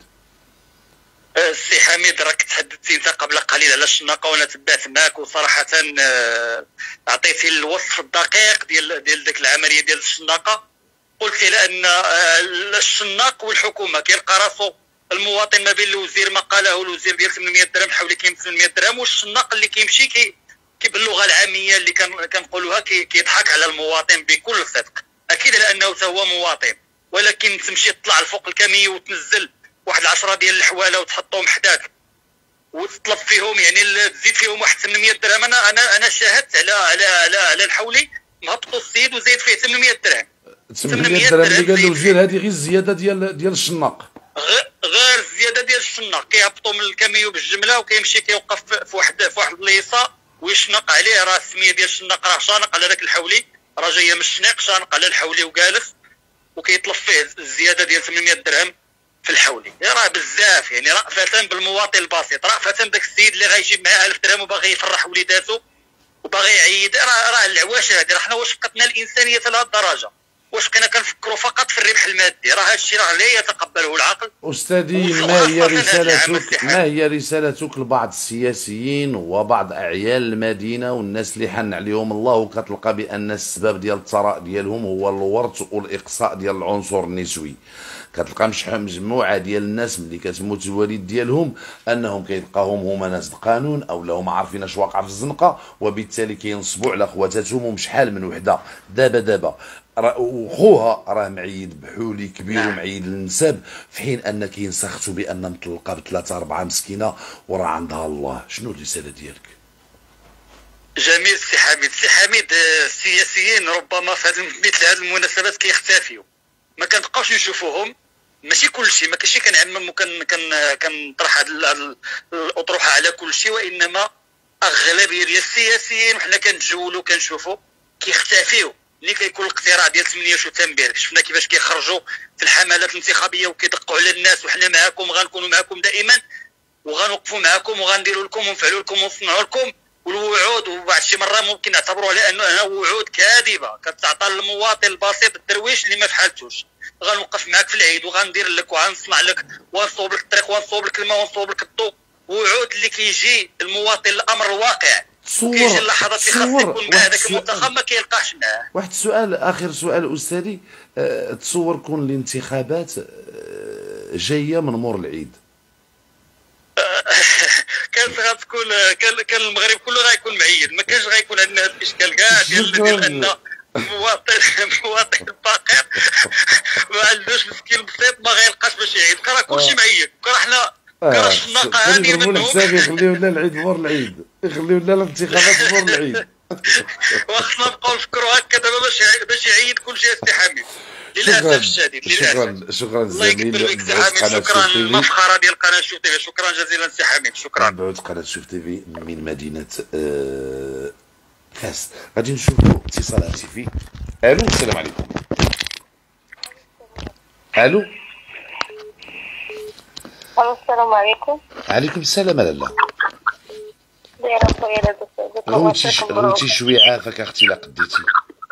السي حميد راك تحدثتي انت قبل قليل على الشناقه وانا تبعت معاك، وصراحه عطيتي الوصف الدقيق ديال ديال ديك العمليه ديال الشناقه. قلت لان الشناق والحكومه كيلقى راسو المواطن ما بين الوزير ما قاله الوزير ديال ثمانمية درهم حولي كاين ثمانمية درهم، والشناق اللي كيمشي كي كي باللغه العاميه اللي كان كنقولوها كيضحك على المواطن بكل صدق، اكيد لانه هو مواطن، ولكن تمشي تطلع لفوق الكامي وتنزل واحد العشرة ديال الحواله وتحطهم حداك وتطلب فيهم يعني تزيد فيهم واحد ثمانمية درهم. انا انا انا شاهدت على على على, على الحولي مهبطوا السيد وزيد فيه ثمانمية درهم. ثمانمية درهم اللي قال الوزير هذه غير الزياده ديال ديال الشناق، غير الزياده ديال الشناق. كيهبطوا من الكاميو بالجمله وكيمشي كيوقف في واحد في واحد البليصه ويشنق عليه، راه السميه ديال الشناق راه شانق على ذاك الحولي، راه جايه من الشنيق شانق على الحولي وجالس وكيطلب فيه الزياده ديال ثمانمية درهم في الحولي. راه بزاف يعني رأفة بالمواطن البسيط، رأفة بداك السيد اللي غيجيب معاه ألف درهم وباغي يفرح وليداتو وباغي يعيد. راه راه العواشه هذه، راه حنا واش فقدنا الانسانيه لهذه الدرجه؟ واش بقينا كنفكروا فقط في الربح المادي؟ راه هذا الشيء راه لا يتقبله العقل. استاذي ما هي رسالتك ما هي رسالتك لبعض السياسيين وبعض اعيان المدينه والناس اللي حن عليهم الله وكتلقى بان السبب ديال الثراء ديالهم هو الورث والاقصاء ديال العنصر النسوي؟ كتلقى مجموعه ديال الناس ملي كتموت الوالد ديالهم انهم كيلقاهم هما ناس القانون او لا هما عارفين اش واقع في الزنقه، وبالتالي كينصبوا على خواتاتهم ومشحال من وحده. دابا دابا وخوها راه معيد بحولي كبير نعم. ومعيد للنساب، في حين ان كاين ساختو بان مطلقه بثلاثه اربعه مسكينه وراه عندها الله. شنو الرساله ديالك؟ جميل سي حميد. سي حميد، السياسيين ربما في مثل هذه المناسبات كيختفيوا، ما كنبقاوش نشوفوهم. ماشي كل شيء، ما كاينش كنعمم وكن كن كنطرح هذه الاطروحه على كل شيء، وانما اغلبيه ديال السياسيين وحنا كنتجولوا كنشوفوا كيختفيوا. ملي كيكون الاقتراع ديال ثمانية سبتمبر شفنا كيفاش كيخرجوا في الحملات الانتخابيه وكيدقوا على الناس، وحنا معكم غنكونوا معكم دائما وغنوقفوا معكم وغنديروا لكم ونفعلوا لكم ونصنعوا لكم. والوعود وبعض شي مره ممكن نعتبروا على انه وعود كاذبه كتعطى للمواطن البسيط الدرويش اللي ما فحالتوش. غنوقف معك في العيد وغندير لك وغنصنع لك ونصوب لك الطريق ونصوب لك الماء ونصوب لك الضوء. وعود اللي كيجي المواطن الامر الواقع، كيجي اللحظات اللي خاص يكون مع هذاك المنتخب ما كيلقاش معاه. واحد السؤال اخر سؤال استاذي، أه تصور كون الانتخابات أه جايه من مور العيد؟ كانت غتكون كان كان المغرب كله غيكون معيد، ما كانش غيكون عندنا هذا الاشكال كاع ديال ديال ان مواطن مواطن فقير ما عندوش مسكين بسيط ما غيلقاش باش يعيد، راه كلشي معيد. راه حنا راه الشناقه هذه منهم الحساب يخليو لنا العيد مور العيد، يخليو لنا الانتخابات مور العيد. وخصنا نبقاو نفكروا هكا دابا باش باش يعيد كلشي سي حميد. للاسف الشديد للاسف. شكرا شكرا الله يكبر زميل بك سي حميد. شكرا المفخره ديال قناه شوف تي في. شكرا جزيلا سي حميد. شكرا. بعد قناه شوف تي في من مدينه آه فاس. غادي نشوفوا اتصال هاتفي. الو السلام عليكم. الو السلام عليكم. عليكم السلام لاله. دايره خويا لاباس روتي روتي شويه عافاك اختي لا قديتي.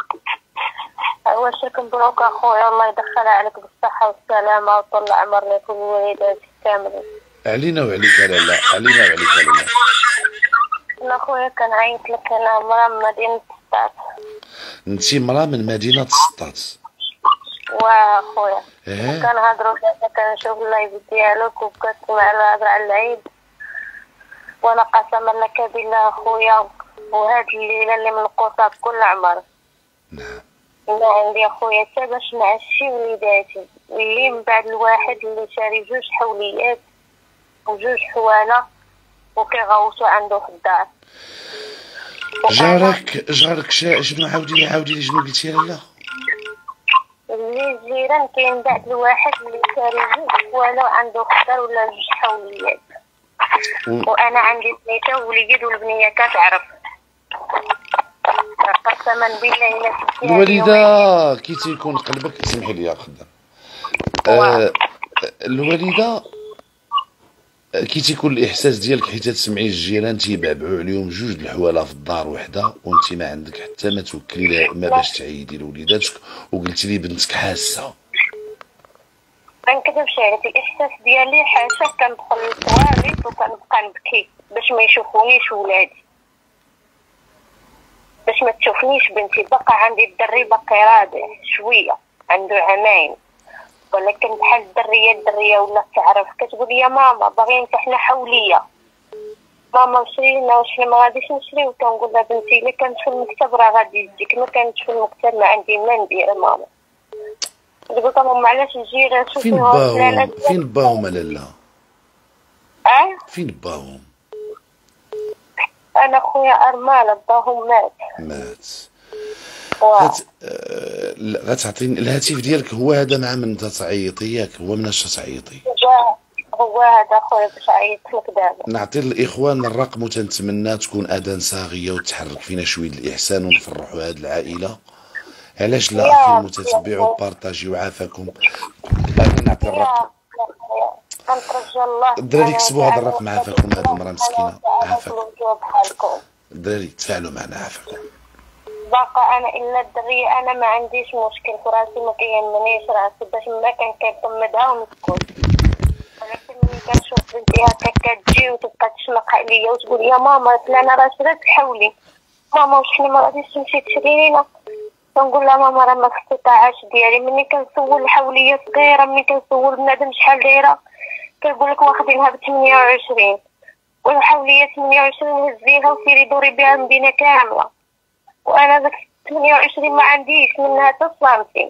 واش كنبروك اخويا الله يدخلها عليك بالصحه والسلامه وطول العمر لك ووليداتك كاملين. علينا وعليك لاله، علينا وعليك لاله. انا خويا كنعيط لك، انا مرا من مدينه سطات. انتي مرا من مدينه سطات؟ واخويا اه كنهضروا دابا كنشوف اللايف ديالك وكتسمع الهضره على العيد، وانا قسما لك بالله اخويا وهاد الليله اللي منقوصه بكل عمر. نعم. ما عندي اخويا حتى باش نعشي وليداتي، اللي من بعد الواحد اللي شاري جوج حوليات وجوج حواله وكيغوصوا عنده في الدار. جارك جارك شنو؟ عاودي لي عاودي لي شنو قلتي لاله؟ اللي الجيران كاين بعد الواحد اللي شاري جوج حواله وعنده خضر ولا جوج حوليات و... وانا عندي بنيته ووليد والبنيه كتعرف. قسما بالله الا الوالده كي تيكون قلبك، سمحي لي يا خدام، آه الوالده كي تيكون الاحساس ديالك حيت تسمعي الجيران تيبعبعوا عليهم جوج د الحواله في الدار وحده وانت ما عندك حتى ما توكلي لها ما باش تعيدي لوليداتك، وقلتي لي بنتك حاسه. ما نكذبش عليك، الاحساس ديالي حاشا كندخل للطواليت وكنبقى نبكي باش ما يشوفونيش ولادي، باش ما تشوفنيش بنتي. بقى عندي الدري باقي رادع شويه عنده عامين، ولكن بحال الدريه الدريه ولا تعرف كتقول يا ماما باغيين حنا حوليه، ماما شري لنا واش ما غاديش نشريو. كنقول لها بنتي الا كانت في المكتب راه غادي يجيك، ما كانتش في المكتب ما عندي ما ندير ماما. تقول لها ماما علاش الجيران شوفي فين باهم فين باهم لاله؟ اه فين باهم؟ انا خويا ارمله باهم مات مات. غت... آه... غتعطيني الهاتف ديالك هو هذا مع من تعيطي ياك؟ هو من اش تعيطي؟ هو هذا خويا باش عيطت لك دابا. نعطي للاخوان الرقم وتنتمنى تكون اذان صاغيه وتحرك فينا شويه الاحسان ونفرحوا هذه العائله. علاش لا اخي المتتبع وبارطاجيو عافاكم. انا نعطي الرقم. الدراري كتبوا هذا الرقم عافاكم، هذه المراه مسكينه عافاكم. الدراري تفاعلوا معنا عافاكم. باقا انا الا الدريه انا ما عنديش مشكل في راسي، ما كيهمنيش راسي باش ما كان كنطمدها ونسكت، ولكن ملي كنشوف بنتي هكا كتجي وتبقى تشنق عليا وتقول يا ماما فلانه راه شرات حولي، ماما واش حنا ما غاديش تمشي تشري لينا؟ كنقول لها ماما راه ما في استطاعاش ديالي. ملي كنسول الحوليه صغيره، ملي كنسول بنادم شحال دايره كيقول لك واخدينها ب ثمانية وعشرين والحوليه ثمانية وعشرين هزيها وسيري دوري بها المدينه كامله، وانا داك ثمانية وعشرين ما عنديش منها حتى سنتيم.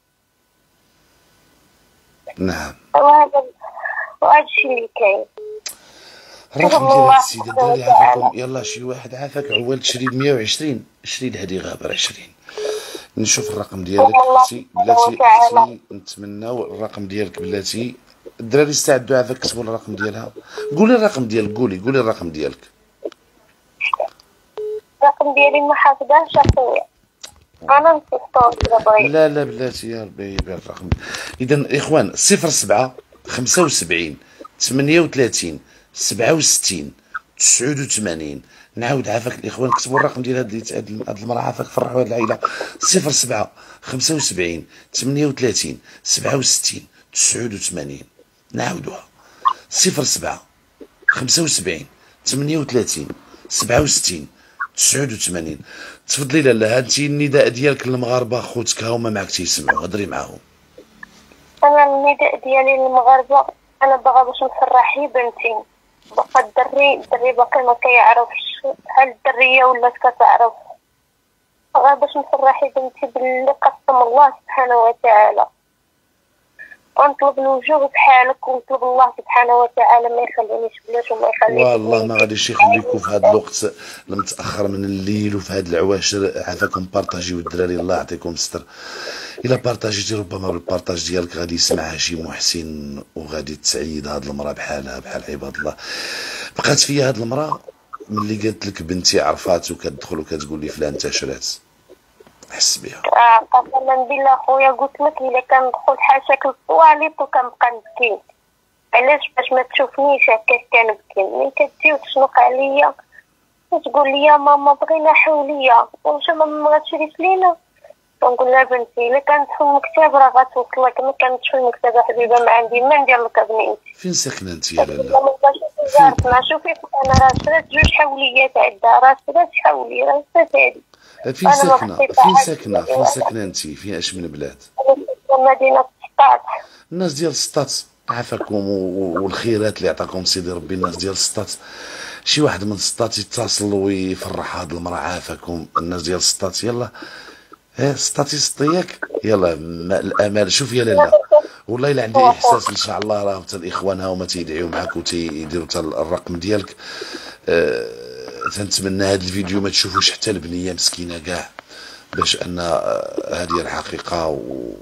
نعم. وهذا وهذا الشيء اللي كاين. الرقم ديال هاد السيدة الدراري عافاكم، يلا شي واحد عافاك عوال تشري ب مية وعشرين، شري لهادي غابر عشرين. نشوف الرقم ديالك اختي بلاتي، اختي نتمناو الرقم ديالك بلاتي. الدراري استعدوا عافاك كتبوا الرقم ديالها. قولي الرقم ديالك، قولي قولي الرقم ديالك. الرقم ديالي ما حافظاش اخويا، انا نصيفطو. لا لا بلاتي يا ربي يبارك الرقم. اذا اخوان صفر سبعة خمسة وسبعين ثمانية وثلاثين سبعة وستين تسعة وثمانين. نعاود عافاك الاخوان كتبوا الرقم ديال هاد هاد المراه عافاك فرحوا هاد العائله. صفر سبعة خمسة وسبعين ثمانية وثلاثين سبعة وستين تسعة وثمانين. نعاودوها صفر سبعة خمسة وسبعين ثمانية وثلاثين سبعة وستين تسعة وثمانين. تفضلي لاله هانتي النداء ديالك للمغاربه خوتك هاهما معاك تيسمعوا، هضري معاهم. انا النداء ديالي للمغاربه، انا باغا باش نفرحي بنتي. باقا الدري الدري باقي ما كيعرفش هل الدريه ولات كتعرف. باغا باش نفرحي بنتي باللي قسم الله سبحانه وتعالى، ونطلب الوجوه بحالك، ونطلب الله سبحانه وتعالى ما يخلينيش بلاش وما يخليش. والله ما غاديش يخليكم في هذا الوقت المتاخر من الليل وفي هذه العواشر. عافاكم بارطاجيو الدراري، الله يعطيكم الستر. الا بارطاجيتي ربما بالبارطاج ديالك غادي يسمعها شي محسن وغادي تسعيد هاد المراه بحالها بحال عباد الله. بقات فيا هاد المراه ملي قالت لك بنتي عرفات وكتدخل وكتقول لي فلان انتشرات، حس بها. اه قسما بالله خويا قلت لك الا كندخل حاشاك للطواليت وكنبقى نبكي. علاش؟ باش ما تشوفنيش هكاك كنبكي. ملي كتجي وتشنق عليا وتقول لي يا ماما بغينا حوليه، واش ماما ما غتشريش لينا؟ ونقول لها بنتي الا كانت في المكتب راه غتوصل لك، ما كانتش في المكتب حبيبه ما عندي ما ندير لك بنيتي. فين ساكنه انت يا لاله؟ ما شوفي انا راه شرات جوج حوليات عندها، راه شرات حولي راه شرات هادي. فين ساكنه؟ فين ساكنه؟ فين ساكنه انت؟ فين اش من بلاد؟ مدينه سطات. الناس ديال سطات عافاكم والخيرات اللي عطاكم سيدي ربي. الناس ديال سطات، شي واحد من سطات يتصل ويفرح هاد المراه عافاكم. الناس ديال سطات يلا ها سطاتي سطياك يلا الامال. شوف يا لاله والله الا عندي احساس ان شاء الله راه حتى الاخوان هاهما تيدعيو معاك وتيديروا حتى الرقم ديالك. أه تنتمنى هذا الفيديو ما تشوفوش حتى البنيه مسكينه كاع، باش ان هذه الحقيقه و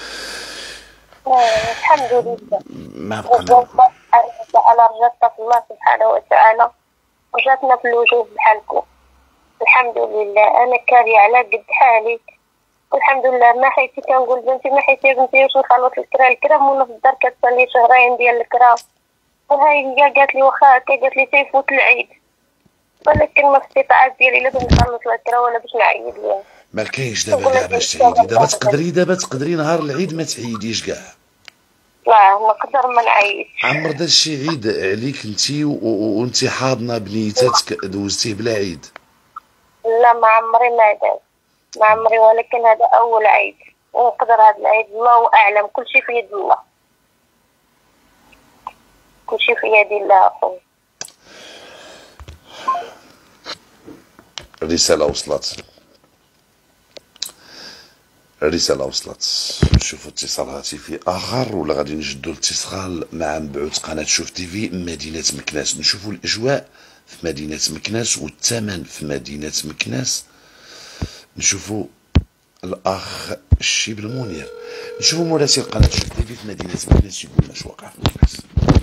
الحمد لله ما بقى على رجاتنا في الله سبحانه وتعالى، رجاتنا في الوجوه بحالكم. الحمد لله انا كاري على قد حالي، والحمد لله ما حيتي كنقول بنتي ما حيتي يا بنتي واش نخلص الكرا الكرا مونا في الدار كتسالي شهرين ديال الكرا. وهاي هي قالت لي واخا هكا قالت لي تيفوت العيد، ولكن ما استطاعت ديالي لا باش نخلص الكرا ولا باش نعيد ليها. ما كاينش دابا كاع باش تعيدي. دابا تقدري دابا تقدري نهار العيد ما تعيديش كاع. لا نقدر ما نعيدش. عمر دا شي عيد عليك انتي وانتي حاضنه بنيتاتك دوزتيه بلا عيد؟ لا ما عمري ما داز ما عمري، ولكن هذا اول عيد ونقدر هذا العيد. الله اعلم، كل شيء في يد الله، كل شيء في يد الله اخويا. الرساله وصلت، الرساله وصلت. نشوفوا اتصال هاتفي اخر ولا غادي نجدوا الاتصال مع مبعوث قناه شوف تيفي مدينه مكناس. نشوفوا الاجواء في مدينه مكناس والثمن في مدينه مكناس. نشوفوا الاخ الشيب المنير. نشوفوا مراسل قناه شوف تيفي في مدينه مكناس يقول لنا شو واقع في مكناس.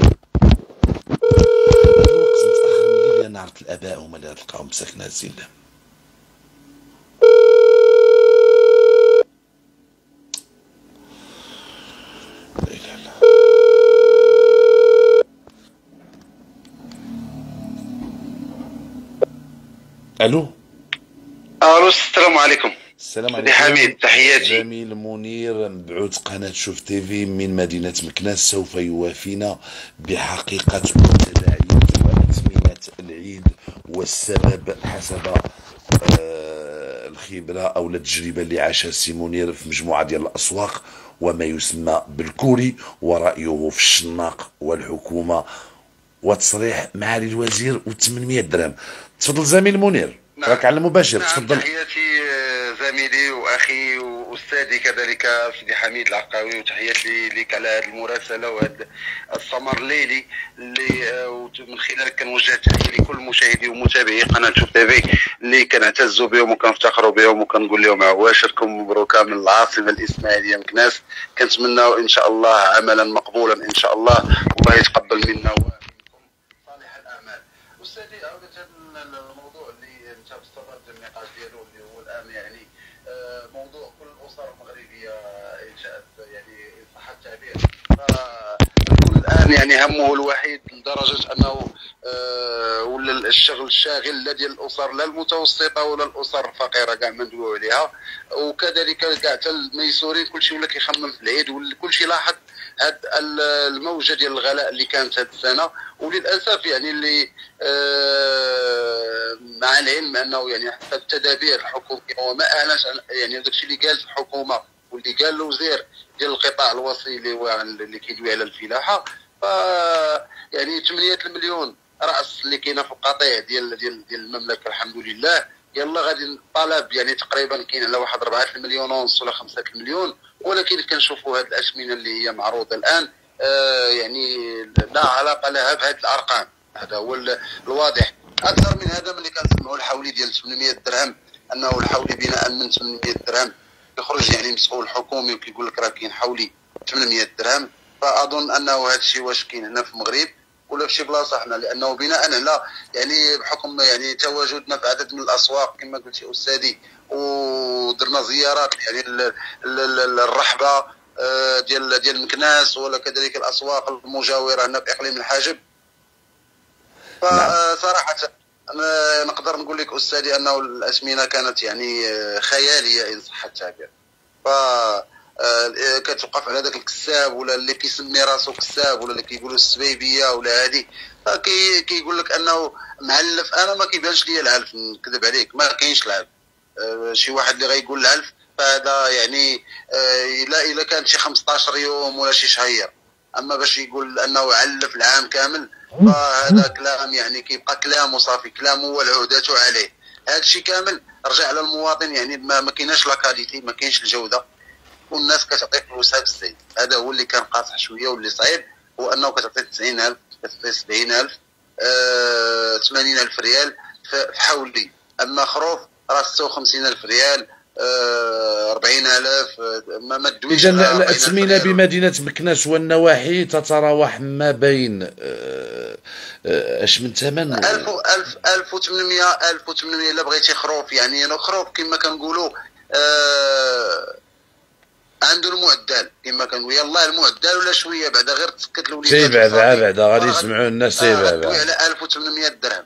هذا الوقت متاخر من الليل لان عرفت الاباء هما اللي تلقاهم ساكنه الزنده. الو الو السلام عليكم. السلام عليكم حميد، تحياتي. جميل منير مبعوث قناه شوف تيفي من مدينه مكناس سوف يوافينا بحقيقه العيد واثمنه العيد والسبب حسب آه الخبره او التجربه اللي عاشها السي منير في مجموعه ديال الاسواق وما يسمى بالكوري، ورايه في الشناق والحكومه وتصريح معالي الوزير و ثمانمائة درهم. تفضل زميل منير. نعم. راك على المباشر. نعم. تفضل. تحياتي زميلي واخي واستاذي كذلك سيدي حميد العقاوي، وتحياتي لك على هذه المراسله وهذا السمر الليلي اللي آه، من خلالك كنوجه تحيه لكل مشاهدي ومتابعي قناه شوف تيفي اللي كنعتزوا بهم وكنفتخروا بهم وكنقول لهم عواشركم مبروكه من العاصمه الاسماعيليه مكناس. كنتمناو ان شاء الله عملا مقبولا ان شاء الله، والله يتقبل منا ومنكم صالح الاعمال. استاذي عودة الموضوع اللي انت استضفت النقاش ديالو اللي هو الان يعني آه، موضوع كل الاسر المغربيه ان شاءت يعني ان صح التعبير، فالكل الان يعني همه الوحيد لدرجه انه آه، ولا الشغل الشاغل لا ديال الاسر لا المتوسطه ولا الاسر الفقيره كاع ما ندويو عليها، وكذلك كاع حتى الميسورين كلشي ولا كيخمم في العيد وكلشي لاحظ هاد الموجه ديال الغلاء اللي كانت هاد السنه. وللاسف يعني اللي آه مع العلم انه يعني حتى التدابير الحكوميه وما اعلنش يعني داكشي اللي قال الحكومه واللي قال الوزير ديال القطاع الوصي اللي هو اللي كيدوي على الفلاحه، ف يعني ثمانية المليون راس اللي كاينه في القطيع ديال ديال ديال المملكه الحمد لله. يلا غادي الطلب يعني تقريبا كاين على واحد أربعة المليون ونص ولا خمسة المليون، ولكن كنشوفوا هذه الاشمنه اللي هي معروضه الان آه يعني لا علاقه لها بهذه الارقام. هذا هو الواضح. اكثر من هذا ملي كنسمعوا الحولي ديال ثمانمائة درهم، انه الحولي بناء من ثمانمائة درهم يخرج يعني مسؤول حكومي وكيقول لك راه كاين حولي ثمانمائة درهم، فاظن انه هذا الشيء واش كاين هنا في المغرب ولا في شي بلاصه حنا، لانه بناء على يعني بحكم يعني تواجدنا في عدد من الاسواق كما قلتي استاذي، ودرنا زيارات يعني ال ال ال الرحبه ديال ديال مكناس ولا كذلك الاسواق المجاوره هنا باقليم الحاجب. فصراحه انا نقدر نقول لك استاذي انه الاسمنه كانت يعني خياليه ان صح التعبير. ف كتوقف على ذاك الكساب ولا اللي كيسمي راسو كساب ولا اللي كيقولوا السبيبيه ولا هذه، فكي كيقول لك انه معلف. انا ما كيبانش لي العلف، نكذب عليك ما كاينش العلف. أه شي واحد اللي غيقول العلف فهذا يعني أه الا الا كانت شي خمسطاش يوم ولا شي شهير، اما باش يقول انه علف العام كامل فهذا كلام يعني كيبقى كلام وصافي، كلام هو العهدة عليه. هذا الشيء كامل رجع على المواطن، يعني ما, ما كايناش لا كاليتي، ما كاينش الجوده، والناس كتعطي فلوسها بالزيت. هذا هو اللي كان قاصح شويه واللي صعيب، هو انه كتعطي تسعين ألف كتعطي سبعين ألف آه، ثمانين ألف ريال في حولي، اما خروف راه ستة وخمسين ألف ريال آه، أربعين ألف ما ما تدويش. اذا الاسمنه بمدينه مكناس والنواحي تتراوح ما بين اش من ثمن ألف ألف ألف وثمانمائة ألف وثمانمائة الا بغيتي خروف، يعني خروف كما كنقولوا آه عنده المعدل كما كنقول يلاه المعدل ولا شويه بعدا غير تسكت الوليدات سي بعدا بعدا غادي يسمعوا الناس سي بعدا على ألف وثمانمائة درهم.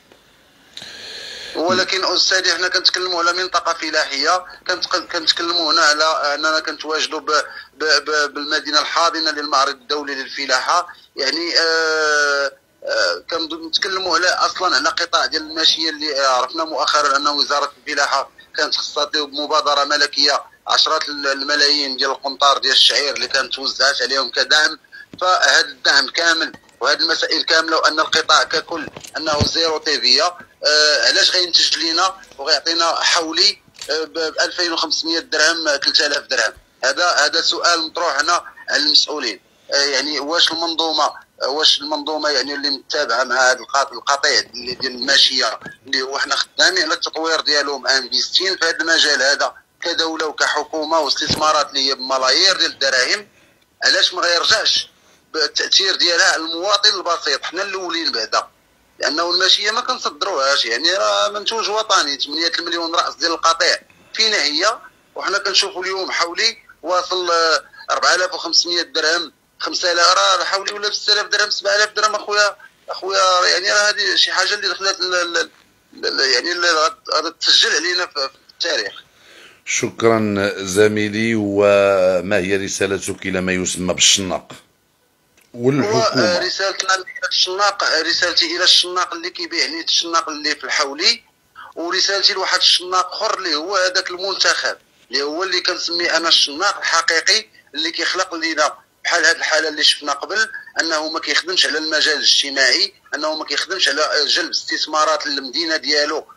ولكن استاذي حنا كنتكلموا على منطقه فلاحيه، كنتكلموا هنا على اننا كنتواجدوا بالمدينه الحاضنه للمعرض الدولي للفلاحه، يعني آه آه كنتكلموا على اصلا على قطاع ديال الماشيه اللي عرفنا مؤخرا ان وزاره الفلاحه كانت خصها بمبادره ملكيه عشرات الملايين ديال القنطار ديال الشعير اللي كانت توزعات عليهم كدعم. فهذا الدعم كامل وهذه المسائل كامله وان القطاع ككل انه زيرو تيفيه، آه علاش غينتج لينا وغيعطينا حولي آه ب ألفين وخمسمائة درهم ثلاثة آلاف درهم؟ هذا هذا سؤال مطروح هنا على المسؤولين. آه يعني واش المنظومه آه واش المنظومه يعني اللي متابعه مع هذا القطيع ديال الماشيه اللي هو حنا خدامين على التطوير ديالهم انفيستين في هذا المجال هذا كدوله وكحكومه واستثمارات اللي هي بملايير ديال الدراهم، علاش ما غيرجعش بالتاثير ديالها على المواطن البسيط؟ حنا الاولين بعدا، لانه الماشيه ما كنصدروهاش، يعني راه منتوج وطني ثمانية المليون راس ديال القطيع فينا هي، وحنا كنشوفوا اليوم حولي واصل أربعة آلاف وخمسمائة درهم خمسة آلاف، راه حولي ولا ستة آلاف درهم سبعة آلاف درهم اخويا اخويا يعني راه هذه شي حاجه اللي دخلت يعني اللي غادي تسجل علينا في التاريخ. شكرا زميلي. وما هي رسالتك الى ما يسمى بالشناق والحكومه؟ رسالتنا الى الشناق، رسالتي الى الشناق اللي كيبيعني الشناق اللي في الحولي، ورسالتي لواحد الشناق اخر اللي هو هذاك المنتخب اللي هو اللي كنسميه انا الشناق الحقيقي اللي كيخلق لينا بحال هذه الحاله اللي شفنا قبل، انه ما كيخدمش على المجال الاجتماعي، انه ما كيخدمش على جلب استثمارات للمدينه ديالو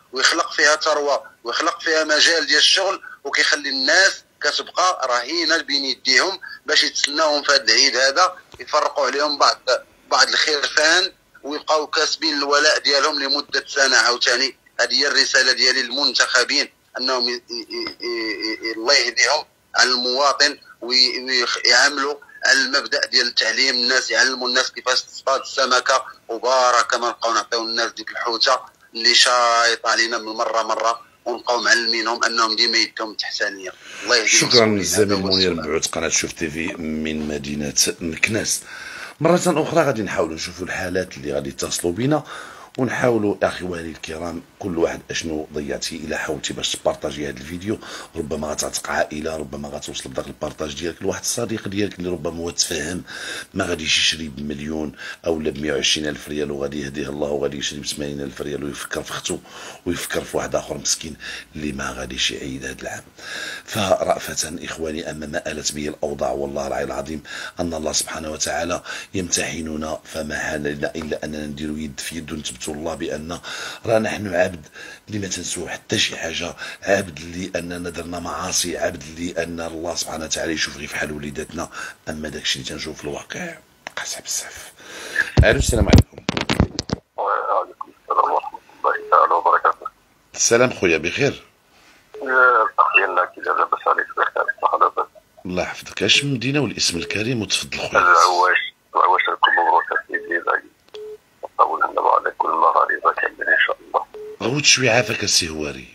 ويخلق فيها ثروه ويخلق فيها مجال ديال الشغل، وكيخلي الناس كتبقى رهينه بين يديهم باش يتسناوهم في هذا العيد هذا، يفرقوا عليهم بعض بعض الخرفان ويبقاو كاسبين الولاء ديالهم لمده سنه. عاوتاني هذه هي الرساله ديالي للمنتخبين، انهم الله يهديهم على المواطن ويعملوا على المبدا ديال التعليم. الناس يعلموا الناس كيفاش تصطاد السمكه، وبارك ما نبقاو نعطيو الناس ديك الحوته اللي شايطه علينا من مره مره، ونبقاو معلمينهم انهم ديما يدهم التحسانيه. الله يهديهم. شكرا للزميل منير مبعوث قناه شوف تيفي من مدينه مكناس. مره اخرى غادي نحاولوا نشوفوا الحالات اللي غادي يتصلوا بنا، ونحاولوا اخواني الكرام كل واحد اشنو ضيعتي الى حاولتي باش تبارطاجي هذا الفيديو. ربما غتعتق عائله، ربما غتوصل بداك البارطاج ديالك لواحد الصديق ديالك اللي ربما هو تفاهم ما غاديش يشري بمليون او لا ب مية وعشرين الف ريال وغادي يهديه الله، وغادي يشري ب ثمانين الف ريال ويفكر في اختو ويفكر في واحد اخر مسكين اللي ما غاديش يعيد هذا العام. فرأفة اخواني اما ما آلت به الاوضاع والله العلي العظيم ان الله سبحانه وتعالى يمتحننا، فما حال لنا الا اننا نديروا يد في يد ونثبتوا الله بان راه نحن عبد اللي ما تنسوا حتى شي حاجه، عبد اللي اننا درنا معاصي، عبد اللي ان الله سبحانه وتعالى يشوف غير في حال وليداتنا. اما داكشي اللي تنشوف في الواقع قاسي بزاف. الو السلام عليكم. وعليكم السلام ورحمه الله تعالى وبركاته. السلام خويا بخير؟ الاخ ديالنا كي لاباس عليك بخير؟ صحه لاباس. الله يحفظك. اش من مدينه والاسم الكريم وتفضل خويا. العواش العواش لكم مبروك سيدي زايد، نطول لنا على كل مغاربه كاملين ان شاء الله. غوت شويه عافاك السي هواري.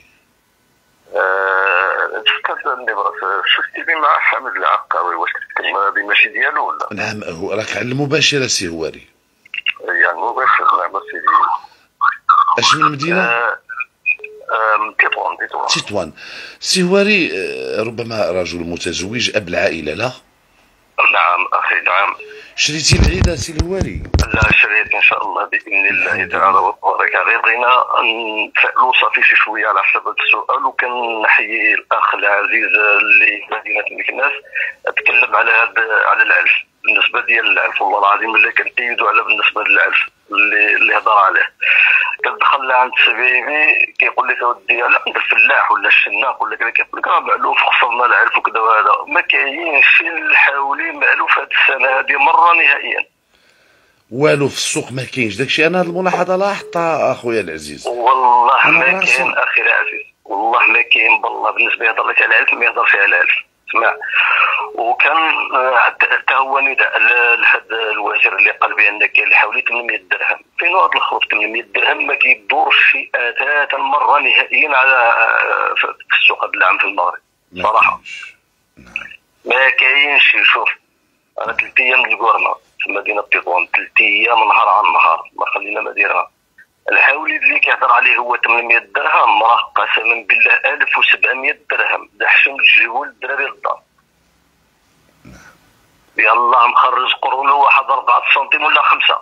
ااا تكلمني براسك شفتي بي مع حامد العقاوي، واش كتكلم بماشي ديالو ولا؟ نعم هو راك على المباشر السي هواري. يعني مباشر نعم سيدي. اش من مدينه؟ من تطوان. تطوان تطوان. سي هواري ربما رجل متزوج اب العائله لا؟ نعم اخي نعم. شريتي العيد سي الهواري؟ لا شريت ان شاء الله باذن الله تعالى وبارك. غير بغينا نتفائلوا صافي شي شويه على حسب هذا السؤال، وكنحيي الاخ العزيز اللي مدينه مكناس تكلم على هذا على العلف. بالنسبه ديال العلف والله العظيم اللي كنأيدوا على بالنسبه للعلف اللي اللي هضر عليه. كتدخل لعند سبيبي كيقول لك اودي لا انت الفلاح ولا الشناق ولا كذا، كيقول لك راه معلوف خسرنا العلف وكذا وهذا. ما كاينش شي الحاولي معلوف هذه السنه هذه مره نهائيا والو في السوق ما كاينش داكشي. انا هذه الملاحظه لاحظتها اخويا العزيز. والله ما كاين اخي العزيز، والله ما كاين بالله. بالنسبه يهضر لك على العلف ما يهضرش على العلف. اسمع، وكان حتى هو نداء لهذا الواجر اللي قال بان كاين حوالي ثمانمية درهم. فين هذا الخروج ثمانمية درهم؟ ما كيدورش اتاتا مره نهائيا على في السوق هذا العام في المغرب صراحه. ما كاينش. شوف انا ثلاث ايام الكورنا في مدينه تطوان، ثلاث ايام نهار عن نهار ما خلينا ما ديرها. الحاولي اللي كيهضر عليه هو ثمانمية درهم، راه قسما بالله ألف وسبعمية درهم دحشم الجهول الدراري الدار. يلاه مخرج قرونه واحد أربعة سنتيم ولا خمسة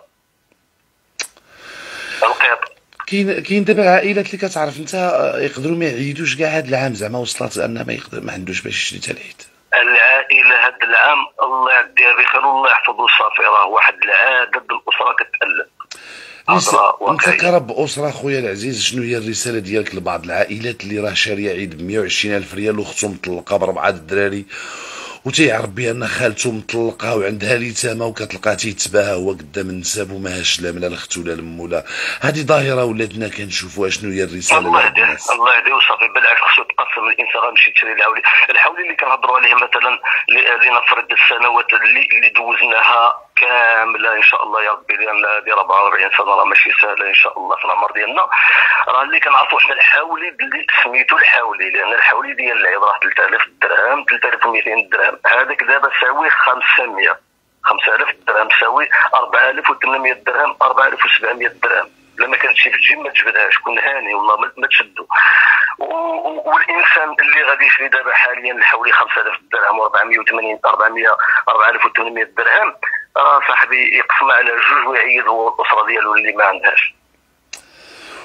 القيط. كاين كاين دابا عائلات اللي كتعرف انت يقدروا ما يعيدوش كاع هذا العام، زعما وصلت ان ما يقدر ما عندوش باش يشري حتى العيد. العائله هذا العام الله يعديها بخير والله يحفظه صافي، راه واحد العدد الاسره كتألف. انت كرب اسره خويا العزيز، شنو هي الرساله ديالك لبعض العائلات اللي راه شاريه عيد ب مية وعشرين الف ريال واختو مطلقه بربعه الدراري وتيعرف بان خالته مطلقه وعندها اليتامى وكتلقاه تيتباهى هو قدام النساب وماهاش لا من الاخت ولا الام ولا هذه ظاهره ولادنا كنشوفوها. شنو هي الرساله الله يهديه الله يهديه وصافي. بالعكس خصو يتقسم الانسان غيمشي يشري الحولي. الحولي اللي كنهضروا عليه مثلا لنفرض السنوات اللي, اللي دوزناها كامله ان شاء الله يا ربي، لان هذه أربعة وأربعين سنه راه ماشي سهله ان شاء الله في العمر ديالنا. راه اللي كنعرفوا حنا الحولي اللي سميتو الحولي لان الحولي ديال العيد راه ثلاثة آلاف درهم ثلاثة آلاف ومئتين درهم. هذاك دابا ساوي خمسمية خمسة آلاف درهم ساوي أربعة آلاف وثمانمية درهم أربعة آلاف وسبعمية درهم. لما كانت شي في الجيم ما تجبدهاش، كون هاني والله ما تشدو. والانسان اللي غادي يشري دابا حاليا الحولي خمسة آلاف درهم وأربعمية وثمانين أربعمية أربعة آلاف وثمانمية درهم، راه صاحبي يقسم على جوج ويعيد هو الاسره ديالو اللي ما عندهاش.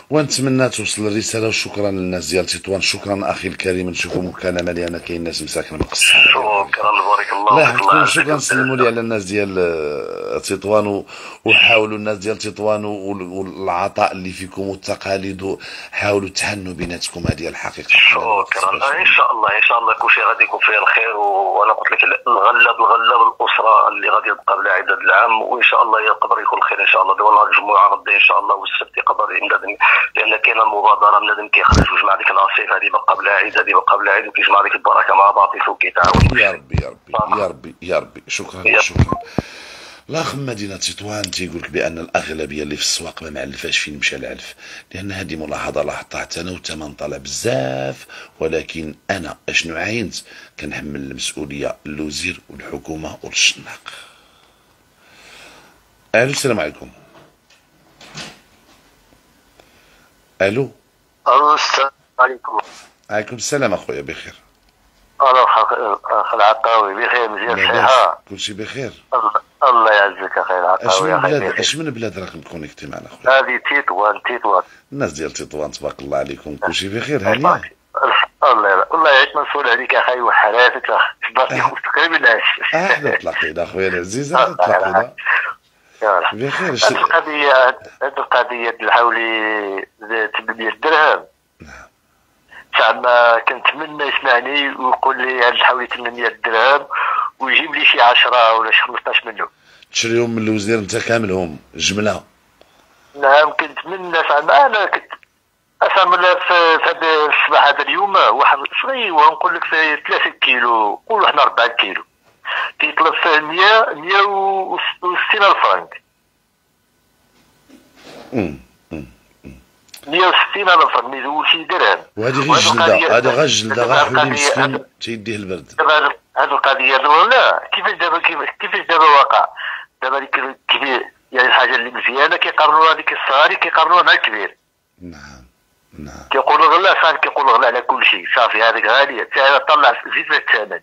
ونتمنى توصل الرساله وشكرا للناس ديال تطوان. شكرا اخي الكريم، نشوفوا مكالمه لان كاين ناس مساكنه بالقصه. شكرا بارك الله الله فيك. يحفظكم. شكرا، سلموا لي على الناس ديال آه، تطوان، وحاولوا الناس ديال تطوان والعطاء اللي فيكم والتقاليد، حاولوا تحنوا بيناتكم، هذه الحقيقه. شكرا. ان شاء الله ان شاء الله كل شيء غادي يكون فيه الخير، وانا قلت لك الغلب الغلب الاسره اللي غادي يبقى بلا عدد العام، وان شاء الله يقدر يكون الخير ان شاء الله. دابا الجمعه غدا ان شاء الله والسبت يقدر بنادم، لان كاينه المبادره بنادم كيخرج ويجمع ديك العصيف، هذه بقى بلا عيد، هذه بقى بلا عيد، وكيجمع ديك البركه مع بعضه وكيتعاون. يا ربي يا ربي يا ربي يا ربي. شكرا شكرا. الاخ مدينه تطوان تيقول لك بان الاغلبيه اللي في السواق ما معلفاش فين مشى العلف، لان هذه ملاحظه لاحظتها حتى انا، والثمن طالع بزاف، ولكن انا اشنو عاينت كنحمل المسؤوليه للوزير والحكومه والشناق. الو السلام عليكم. الو. الو السلام عليكم. عليكم السلام اخويا، بخير؟ انا اخ العقاوي بخير، مزيان صحيحه؟ كلشي بخير. الله يعزك اخي العقاوي. اش من بلاد اش من بلاد راك مكونيكتي معنا اخويا؟ هذه تطوان. تطوان الناس ديال تطوان تبارك الله عليكم، كلشي بخير. هانيه الله والله عيت مسؤول عليك اخي وحراتك صبرتي تقريبا العاش. احنا تلاقينا اخويا العزيز، احنا تلاقينا بخير. هذه القضيه هذه القضيه الحولي ثمانمية درهم، زعما كنتمنى يسمعني ويقول لي هذا الحولي ثمانمية درهم ويجيب لي شي عشرة ولا شي خمسطاش منه، تشريهم من الوزير انت كاملهم جمله. نعم كنتمنى، زعما انا كنت اسامل في هذا الصباح هذا اليوم واحد صغير ونقول لك في ثلاثة كيلو، قولوا حنا أربعة كيلو، كيطلب فيه مية مية وستين ألف فرنك. امم مية وستين ألف فرنك ما يزول شي درهم. وهذه غير الجلده، هذا غير الجلده، غير حولي مسكين تيديه البرد. دابا هذه القضيه لا كيفاش دابا كيفاش دابا واقع دابا كيف يعني الحاجه اللي مزيانه كيقارنوها هذيك الصغاري كيقارنوها مع الكبير. نعم نعم. كيقولوا غلا صافي، كيقولوا غلا على كل شيء صافي، هذيك غاليه طلع زيد في الثمن.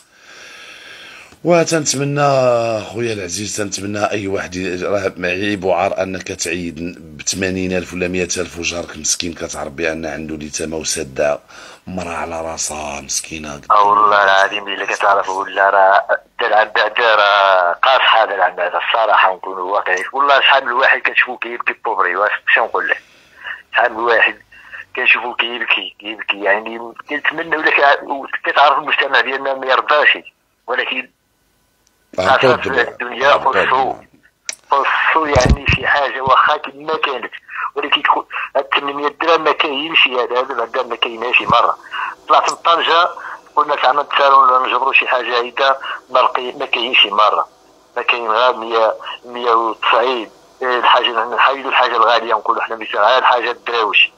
وتنتمنى خويا العزيز، تنتمنى اي واحد راه معيب وعار انك تعيد ب ثمانين ألف ولا مئة ألف وجارك مسكين كتعرف بان عنده اليتامى وساده مرة على راسها مسكينه. اه والله العظيم الا كتعرف ولا راه العب بعدا راه قاصح هذا العب بعدا الصراحه نكونوا واقعيين. والله شحال من واحد كنشوفو كيبكي بوبري، واش نقول لك شحال من واحد كنشوفو كيبكي كيبكي يعني كنتمنى ولا كتعرف المجتمع ديالنا ما يرضاش، ولكن في الدنيا خصو خصو يعني شي حاجه واخا كما كانت، ولكن تكون هاد ثمانمية درهم ما كاينش، هذا هذا بعدا ما كايناش مره. طلعت من طنجه قلنا زعما نتسالوا ولا نجبروا شي حاجه هيدا ما كاينش مره، ما كاين غير مية مية وتسعين. الحاجه نحيدوا الحاجه الغاليه نقولوا حنا مثلا غير الحاجه الدراوش.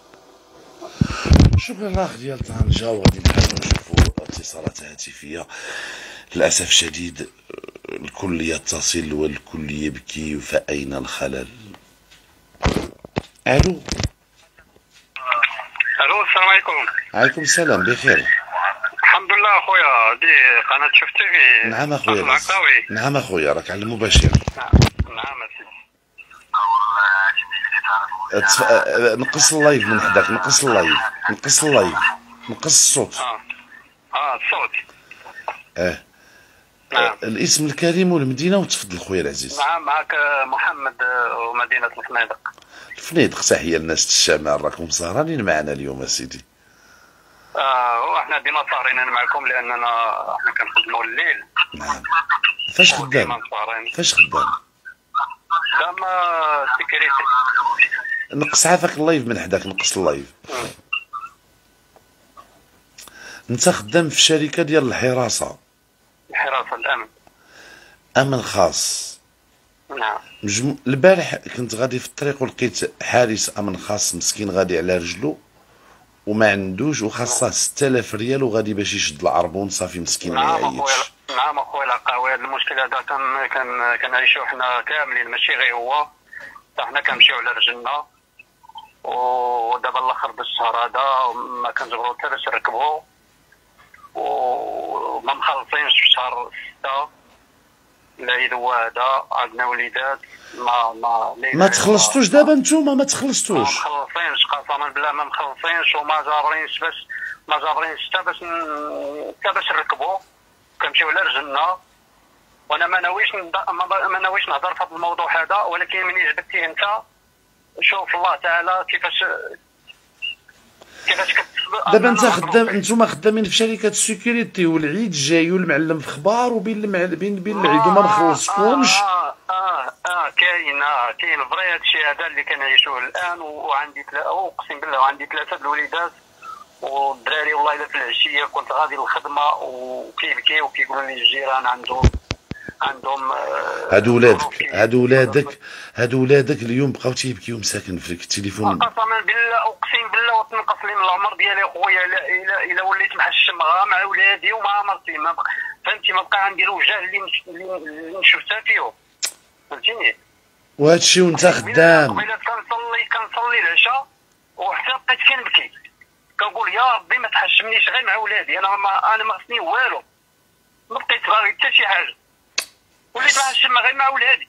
شكرا الاخ ديال طنجه، وغادي نحاولوا نشوفوا اتصالات هاتفيه. للاسف الشديد الكل يتصل والكل يبكي، فاين الخلل؟ الو. الو السلام عليكم. عليكم السلام، بخير الحمد لله اخويا. دي قناه شفت تيفي. نعم اخويا. نعم اخويا، راك على المباشر. نعم سيدي. أتف... نقص اللايف من حداك، نقص اللايف نقص اللايف نقص الصوت. اه اه الصوت. اه نعم. الاسم الكريم والمدينه وتفضل خويا العزيز. نعم معك محمد ومدينه الفنيدق. الفنيدق، تحيه للناس الشمال، راكم سهرانين معنا اليوم اسيدي. اه وحنا ديما سهرانين معكم لاننا احنا كنخدموا الليل. نعم. فاش خدام؟ فاش خدام؟ زعما سيكوريتي. نقص عافاك اللايف من حداك، نقص اللايف. انت خدام في شركه ديال الحراسه. الحراسه الامن. امن خاص. نعم. مجمو... البارح كنت غادي في الطريق ولقيت حارس امن خاص مسكين غادي على رجلو وما عندوش، وخاصه ستة آلاف ريال وغادي باش يشد العربون، صافي مسكين ما نعم يعيطش. اخويا. نعم اخويا العقاوي، هذا المشكل هذا كان كان كنعيشو حنا كاملين، ماشي غير هو، حتى حنا كنمشيو على رجلنا. ودابا الاخر بالشهر هذا ما كنجبرو حتى باش نركبو، وما مخلصينش في شهر ستة العيد هو هذا، عندنا وليدات ما ما ما تخلصتوش دابا نتوما؟ ما ما تخلصتوش؟ مخلصينش قسما بالله ما مخلصينش، وما جابرينش باش ما جابرينش حتى باش ن- حتى باش نركبوا، كنمشيو على رجلنا. وانا ما ناويش ند- ما ما ناويش نهضر في هذا الموضوع هذا، ولكن ملي جبتي انت شوف الله تعالى كيفاش كيفاش كت دابا انت خدام، انتوما خدامين في شركه السيكوريتي، والعيد جاي والمعلم في خبار، وبين المع... بين بين العيد وما مخلصكمش. اه اه اه كاين اه كاين فري هادشي هذا اللي كنعيشوه الان. وعندي ثلاثه، اقسم بالله وعندي ثلاثه د الوليدات والدراري، والله الا في العشيه كنت غادي للخدمه وكيبكيو وكيقولوا لي الجيران عندهم عندهم آه، هادو ولادك ظروف كي- هادو ولادك هادو ولادك اليوم بقاو تيبكيو مساكن في التليفون. قسما بالله اقسم بالله وتنقص لي من العمر ديالي خويا، الا الا الا وليت محشم غا مع ولادي ومع مرتي، ما بق- فهمتي، ما بقى عندي الوجه اللي نش- اللي شفتها فيهم، فهمتيني. وهادشي وانت خدام. قبيله كنصلي كنصلي العشاء وحتى بقيت كنبكي، كنقول يا ربي ما تحشمنيش غير مع ولادي، انا ما انا ما خصني والو، ما بقيت باغي حتى شي حاجه، وليت محشم غير مع ولادي.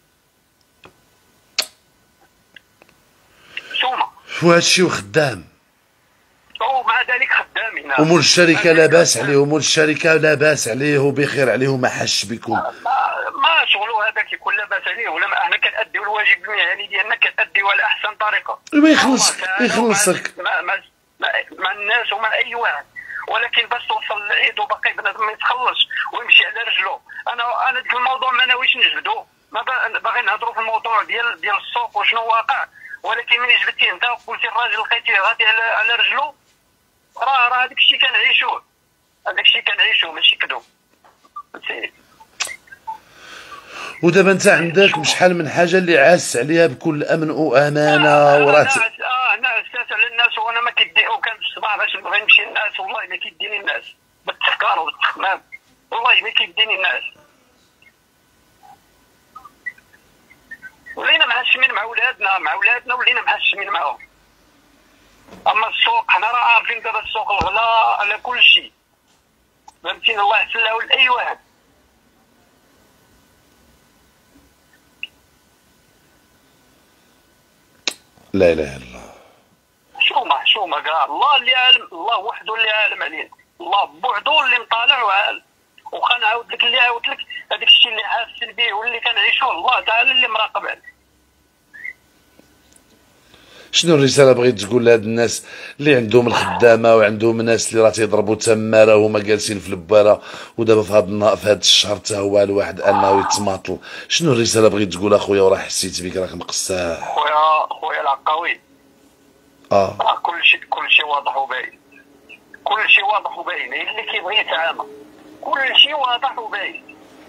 ثم وهادشي وخدام. ومع ذلك خدام هنا. امور الشركه لاباس عليه، امور الشركه لاباس عليه وبخير عليه وما حش بكم. ما ما شغلو هذاك يكون لاباس عليه، ولا ما احنا كنأديو الواجب المهني ديالنا كنأديو على احسن طريقه. ايوا يخلصك الله تعالى يخلصك. مع, مع, مع, مع الناس ومع اي واحد، ولكن باش توصل للعيد وباقي بنادم ما يتخلصش ويمشي على رجله. انا انا ديك الموضوع ما ناويش نجبدو، ما با- باغي نهضروا في الموضوع ديال ديال السوق وشنو واقع، ولكن ملي جبتي انت وقلتي الراجل لقيتيه غادي على على رجله، راه راه هذاك الشيء كنعيشوه، هذاك الشيء كنعيشوه ماشي كذوب، فهمتي. ودابا انت عندك شحال من حاجه اللي عاس عليها بكل امن وامانه وراه. نعس اه نعس على الناس، وانا ما كيدي وكان في الصباح باش نبغي نمشي للناس، والله ما كيديني الناس بالتفكار وبالتخمام، والله ما كيديني الناس. ولينا محشمين مع ولادنا مع ولادنا ولينا محشمين معاهم. اما السوق حنا راه عارفين دابا السوق الغلا على كل شيء، فهمتيني، الله يحسن له لاي واحد. لا اله الا الله. حشومه حشومه كاع، الله اللي عالم، الله وحده اللي عالم علينا، الله بوحدو اللي مطالع وعالم. وخنعاود لك اللي عاودت لك هذاك الشيء اللي حاسين به واللي كنعيشوه، الله تعالى اللي مراقب عليه. شنو الرساله بغيت تقول لهاد الناس اللي عندهم الخدامه وعندهم ناس اللي راه تيضربوا تماره وهما جالسين في البواره، ودابا في هاد النهار في هاد الشهر حتى هو الواحد انه يتماطل؟ شنو الرساله بغيت تقول اخويا وراه حسيت بك راك مقساح؟ خويا خويا العقاوي، اه راه كل شيء كل شيء واضح وباين، كل شيء واضح وباين، اللي كيبغي يتعامى كل شيء واضح وباين.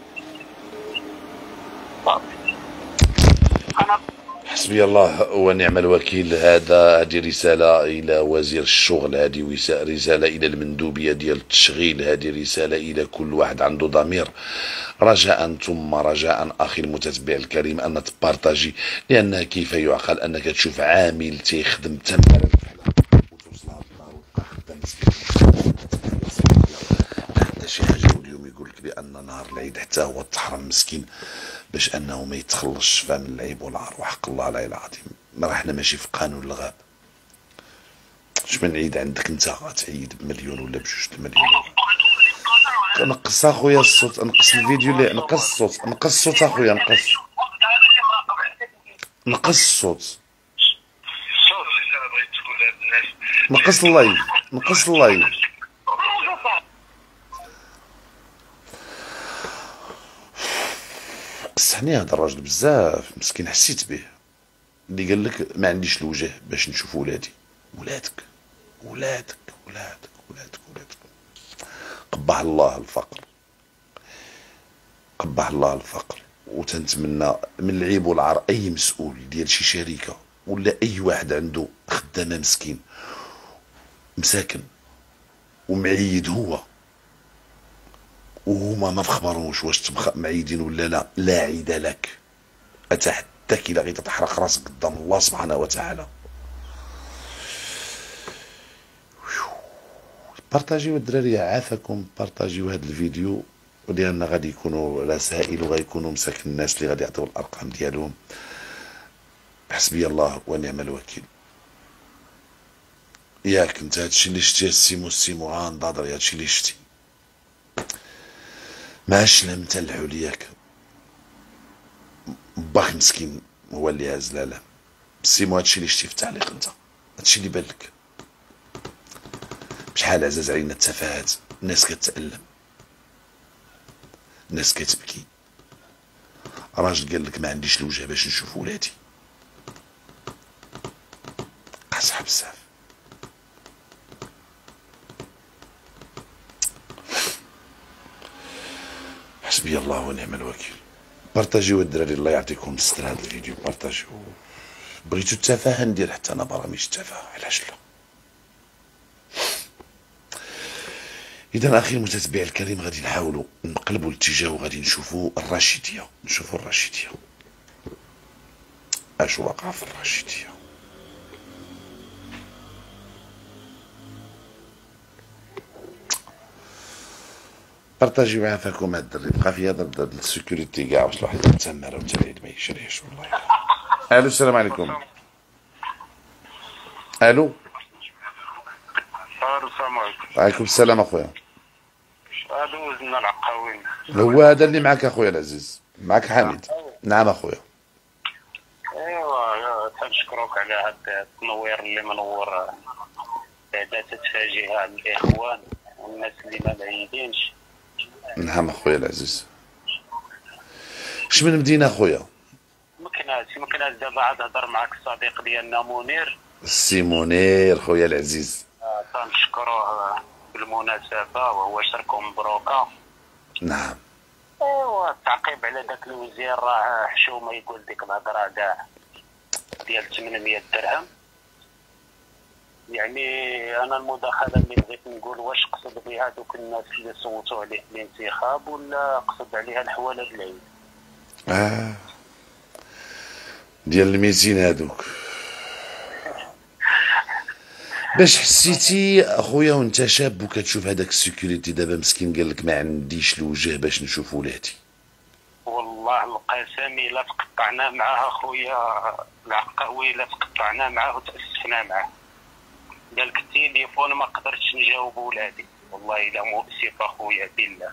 صافي. انا حسبي الله ونعم الوكيل. هذا هذه رسالة إلى وزير الشغل، هذه رسالة إلى المندوبية ديال التشغيل، هذه رسالة إلى كل واحد عنده ضمير. رجاء ثم رجاء أخي المتتبع الكريم أن تبارطاجي، لأن كيف يعقل أنك تشوف عامل تيخدم تماما وتوصل هاد النهار وتبقى خدام مسكين حتى شي حاجة، واليوم يقول لك بأن نهار العيد حتى هو تحرم مسكين باش انه ما يتخلصش فهم اللعيب والعار، وحق الله العلي العظيم ما راه حنا ماشي في قانون الغاب. اش من عيد عندك انت غتعيد بمليون ولا بجوج المليون؟ نقص اخويا الصوت، نقص الفيديو اللي نقص الصوت، نقص الصوت اخويا، نقص نقص الصوت، نقص اللايف، نقص اللايف. قصحني هذا الراجل بزاف مسكين، حسيت به. اللي قال لك ما عنديش الوجه باش نشوف ولادي، ولادك ولادك ولادك ولادك ولادك. قبح الله الفقر، قبح الله الفقر. وتنتمنى من العيب والعار اي مسؤول ديال شي شركه ولا اي واحد عنده خدامه مسكين مساكن ومعيد هو وهما ما بخبروش واش معيدين ولا لا، لا عيد لك. اتحداك الى غير تحرق راسك قدام الله سبحانه وتعالى. بارطاجيو الدراري، عافاكم، بارطاجيو هذا الفيديو وديالنا غادي يكونوا رسائل وغيكونوا مساكن الناس اللي غادي يعطيو الارقام ديالهم. حسبي الله ونعم الوكيل. ياك انت هادشي اللي شتي السيمو السيمو ها نضاضر هادشي اللي شتي ماش لم تلحو لياك باك مسكين هو اللي هاز. لا لا السيمو هادشي اللي شتي في التعليق انت هادشي اللي بان لك بشحال عزاز علينا التفاهات. الناس كتألم، الناس كتبكي، راجل قال لك ما عنديش الوجه باش نشوف ولادي. قاصحة بزاف. حسبي الله ونعم الوكيل. بارطاجيو الدراري الله يعطيكم الستر هذا الفيديو، بارطاجيو. بغيتو التفاهه ندير حتى انا برامج التفاهه، علاش لا؟ اذا اخي المتتبع الكريم غادي نحاولوا نقلبوا الاتجاه وغادي نشوفوا الرشيديه، نشوفوا الرشيديه اش وقع في الرشيديه. بارطاجيو عافاكم هاد الدري، بقى في هذا السيكوريتي كاع واش الواحد يتسمر وتالي ما يشريش والله. الو السلام عليكم. الو السلام عليكم. وعليكم السلام اخويا. هذا وزن العقاوين. هو هذا اللي معك اخويا العزيز، معك حميد. نعم اخويا. ايوا تنشكروك على هذا التنوير اللي منور بعدا تتفاجئ على الاخوان والناس اللي ما بعيدينش. نعم اخويا العزيز. اش من مدينه اخويا؟ مكناس مكناس دابا عاد هضر معك الصديق ديالنا منير. السي منير خويا العزيز. آه تنشكروه بالمناسبه وهو شركه مبروكه. نعم. ايوا التعقيب على داك الوزير راه حشومه يقول ديك الهضره كاع ديال ثمانمية درهم. يعني انا المداخله اللي بغيت نقول واش قصد بها دوك الناس اللي صوتوا عليه في الانتخاب ولا قصد عليها الحواله العيد؟ اه ديال الميتين هادوك. باش حسيتي اخويا وانت شاب وكتشوف هذاك السيكوريتي دابا مسكين قال لك ما عنديش الوجه باش نشوف ولادي؟ والله القسم الا تقطعنا معاه اخويا العقاوي، الا تقطعنا معاه وتاسفنا معاه. قال لك التليفون ما قدرتش نجاوب ولادي، والله الا مؤسف اخويا بالله.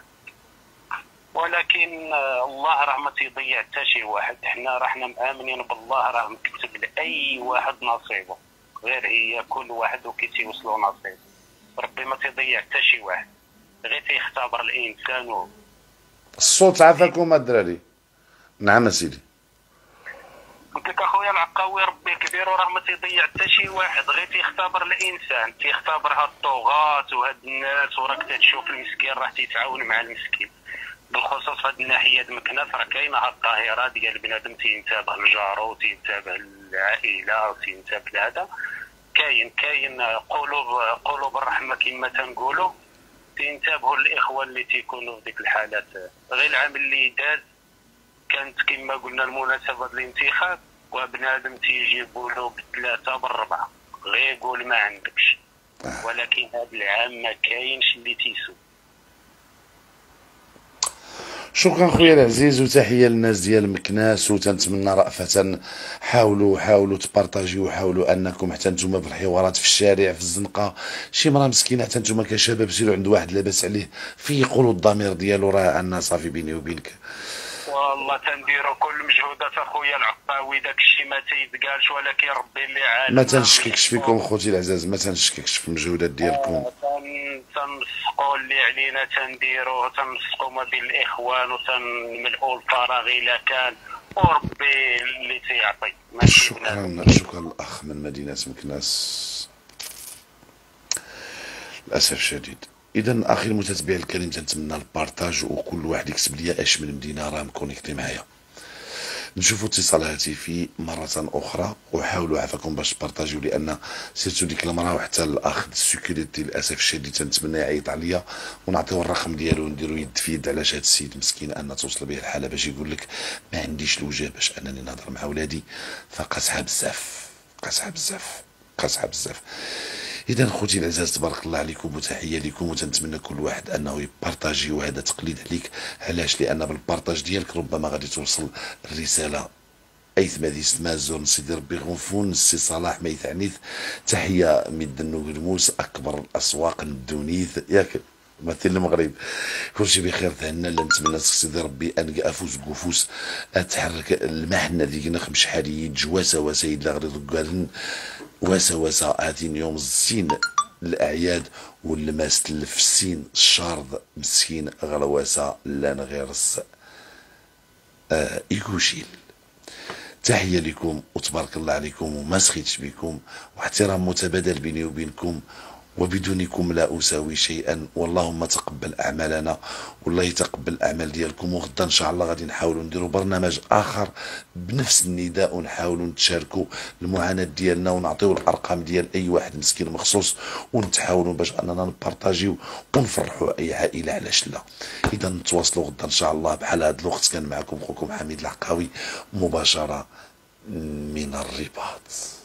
ولكن الله راه ما تيضيع حتى شي واحد، حنا راحنا مآمنين بالله راه مكتب لاي واحد نصيبه، غير هي كل واحد وكي تيوصلو نصيب. ربي ما تيضيع حتى شي واحد، غير تيختبر الانسان. و... الصوت عافاكم الدراري. نعم اسيدي. قلت لك اخويا العقاوي ربي كبير وراه ما تيضيع حتى شي واحد، غير تيختبر الانسان، تيختبر هاد الطغاة وهاد الناس. وراك تشوف المسكين راه تيتعاون مع المسكين، بالخصوص في هذه الناحيه د مكناس راه كاينه هاد الظاهره ديال بنادم تينتبه لجارو وتينتبه للعائله وتينتبه لهذا. كاين كاين قلوب قلوب الرحمه كما تنقولوا، تينتبهوا الاخوه اللي تيكونوا في ديك الحالات. غير العام اللي داز كانت كما قلنا المناسبه ديال الانتخاب، وبنادم تيجيبوا له بثلاثه بالربعه، غير يقول ما عندكش. ولكن هذا العام ما كاينش اللي تيسوق. شكرا خويا العزيز وتحيه للناس ديال مكناس، وتنتمنى رأفة حاولوا حاولوا تبارطاجيو، حاولوا انكم حتى نتوما في الحوارات في الشارع في الزنقه شي مرا مسكينه حتى نتوما كشباب سيروا عند واحد لاباس عليه فيقولوا الضمير ديالو راه انا صافي بيني وبينك. والله تنديروا كل مجهودات اخويا العقاوي، داك الشيء ما تيتقالش، ولكن ربي اللي عالم. ما تنشككش فيكم خوتي العزاز، ما تنشككش في المجهودات ديالكم. تنسقوا اللي علينا تنديروه، تنسقوا ما بين الاخوان وتنملئوا الفراغ الا كان، وربي اللي تيعطي. شكرا شكرا الاخ من مدينه مكناس. للاسف الشديد. اذا اخي المتتبع الكريم تنتمنى البارطاج وكل واحد يكتب لي اش من مدينه راه مكونيكتي معايا. نشوفوا اتصال هاتفي مره اخرى وحاولوا عافاكم باش تبارطاجيو، لان سيرتو ديك المراه وحتى الاخ السيكوريتي للاسف الشديد تنتمنى يعيط عليا ونعطيو الرقم ديالو ونديرو يد في يد علاش هاد السيد مسكين ان توصل به الحاله باش يقول لك ما عنديش الوجه باش انني نهضر مع ولادي. فقاسحه بزاف قاسحه بزاف قاسحه بزاف. اذا خوتي العزاز تبارك الله عليكم وتحيه لكم، وتنتمنى كل واحد انه يبارطاجي، وهذا تقليد عليك. علاش؟ لان بالبارطاج ديالك ربما غادي توصل الرساله. ايث ماديس مازون سيدي ربي غنفون سي صلاح ميت عنيث، تحيه من دنو قرموس اكبر الاسواق ندونيث ياك مثل المغرب. كلشي بخير تهنا. لا نتمنى سيدي ربي ان افوز قفوس اتحرك المحنه ديالنا خمس حاليين جواسه وسيد لغريض قالن واسا واسا هاتين يوم الزين الاعياد واللماس تلف السين الشارض مسكين غلواسه لان غيرس آه يكوشيل. تحيه لكم وتبارك الله عليكم، وما سخيتش بكم، واحترام متبادل بيني وبينكم، وبدونكم لا أساوي شيئا. واللهم تقبل أعمالنا والله يتقبل الأعمال ديالكم. وغدا إن شاء الله غادي نحاولوا نديروا برنامج آخر بنفس النداء، ونحاولوا نتشاركوا المعاناة ديالنا، ونعطيو الأرقام ديال أي واحد مسكين مخصوص، ونتحاولوا باش أننا نبارطاجيو ونفرحوا أي عائلة. علاش لا؟ إذا نتواصلوا غدا إن شاء الله بحال هذا الوقت. كان معكم خوكم حميد العقاوي مباشرة من الرباط.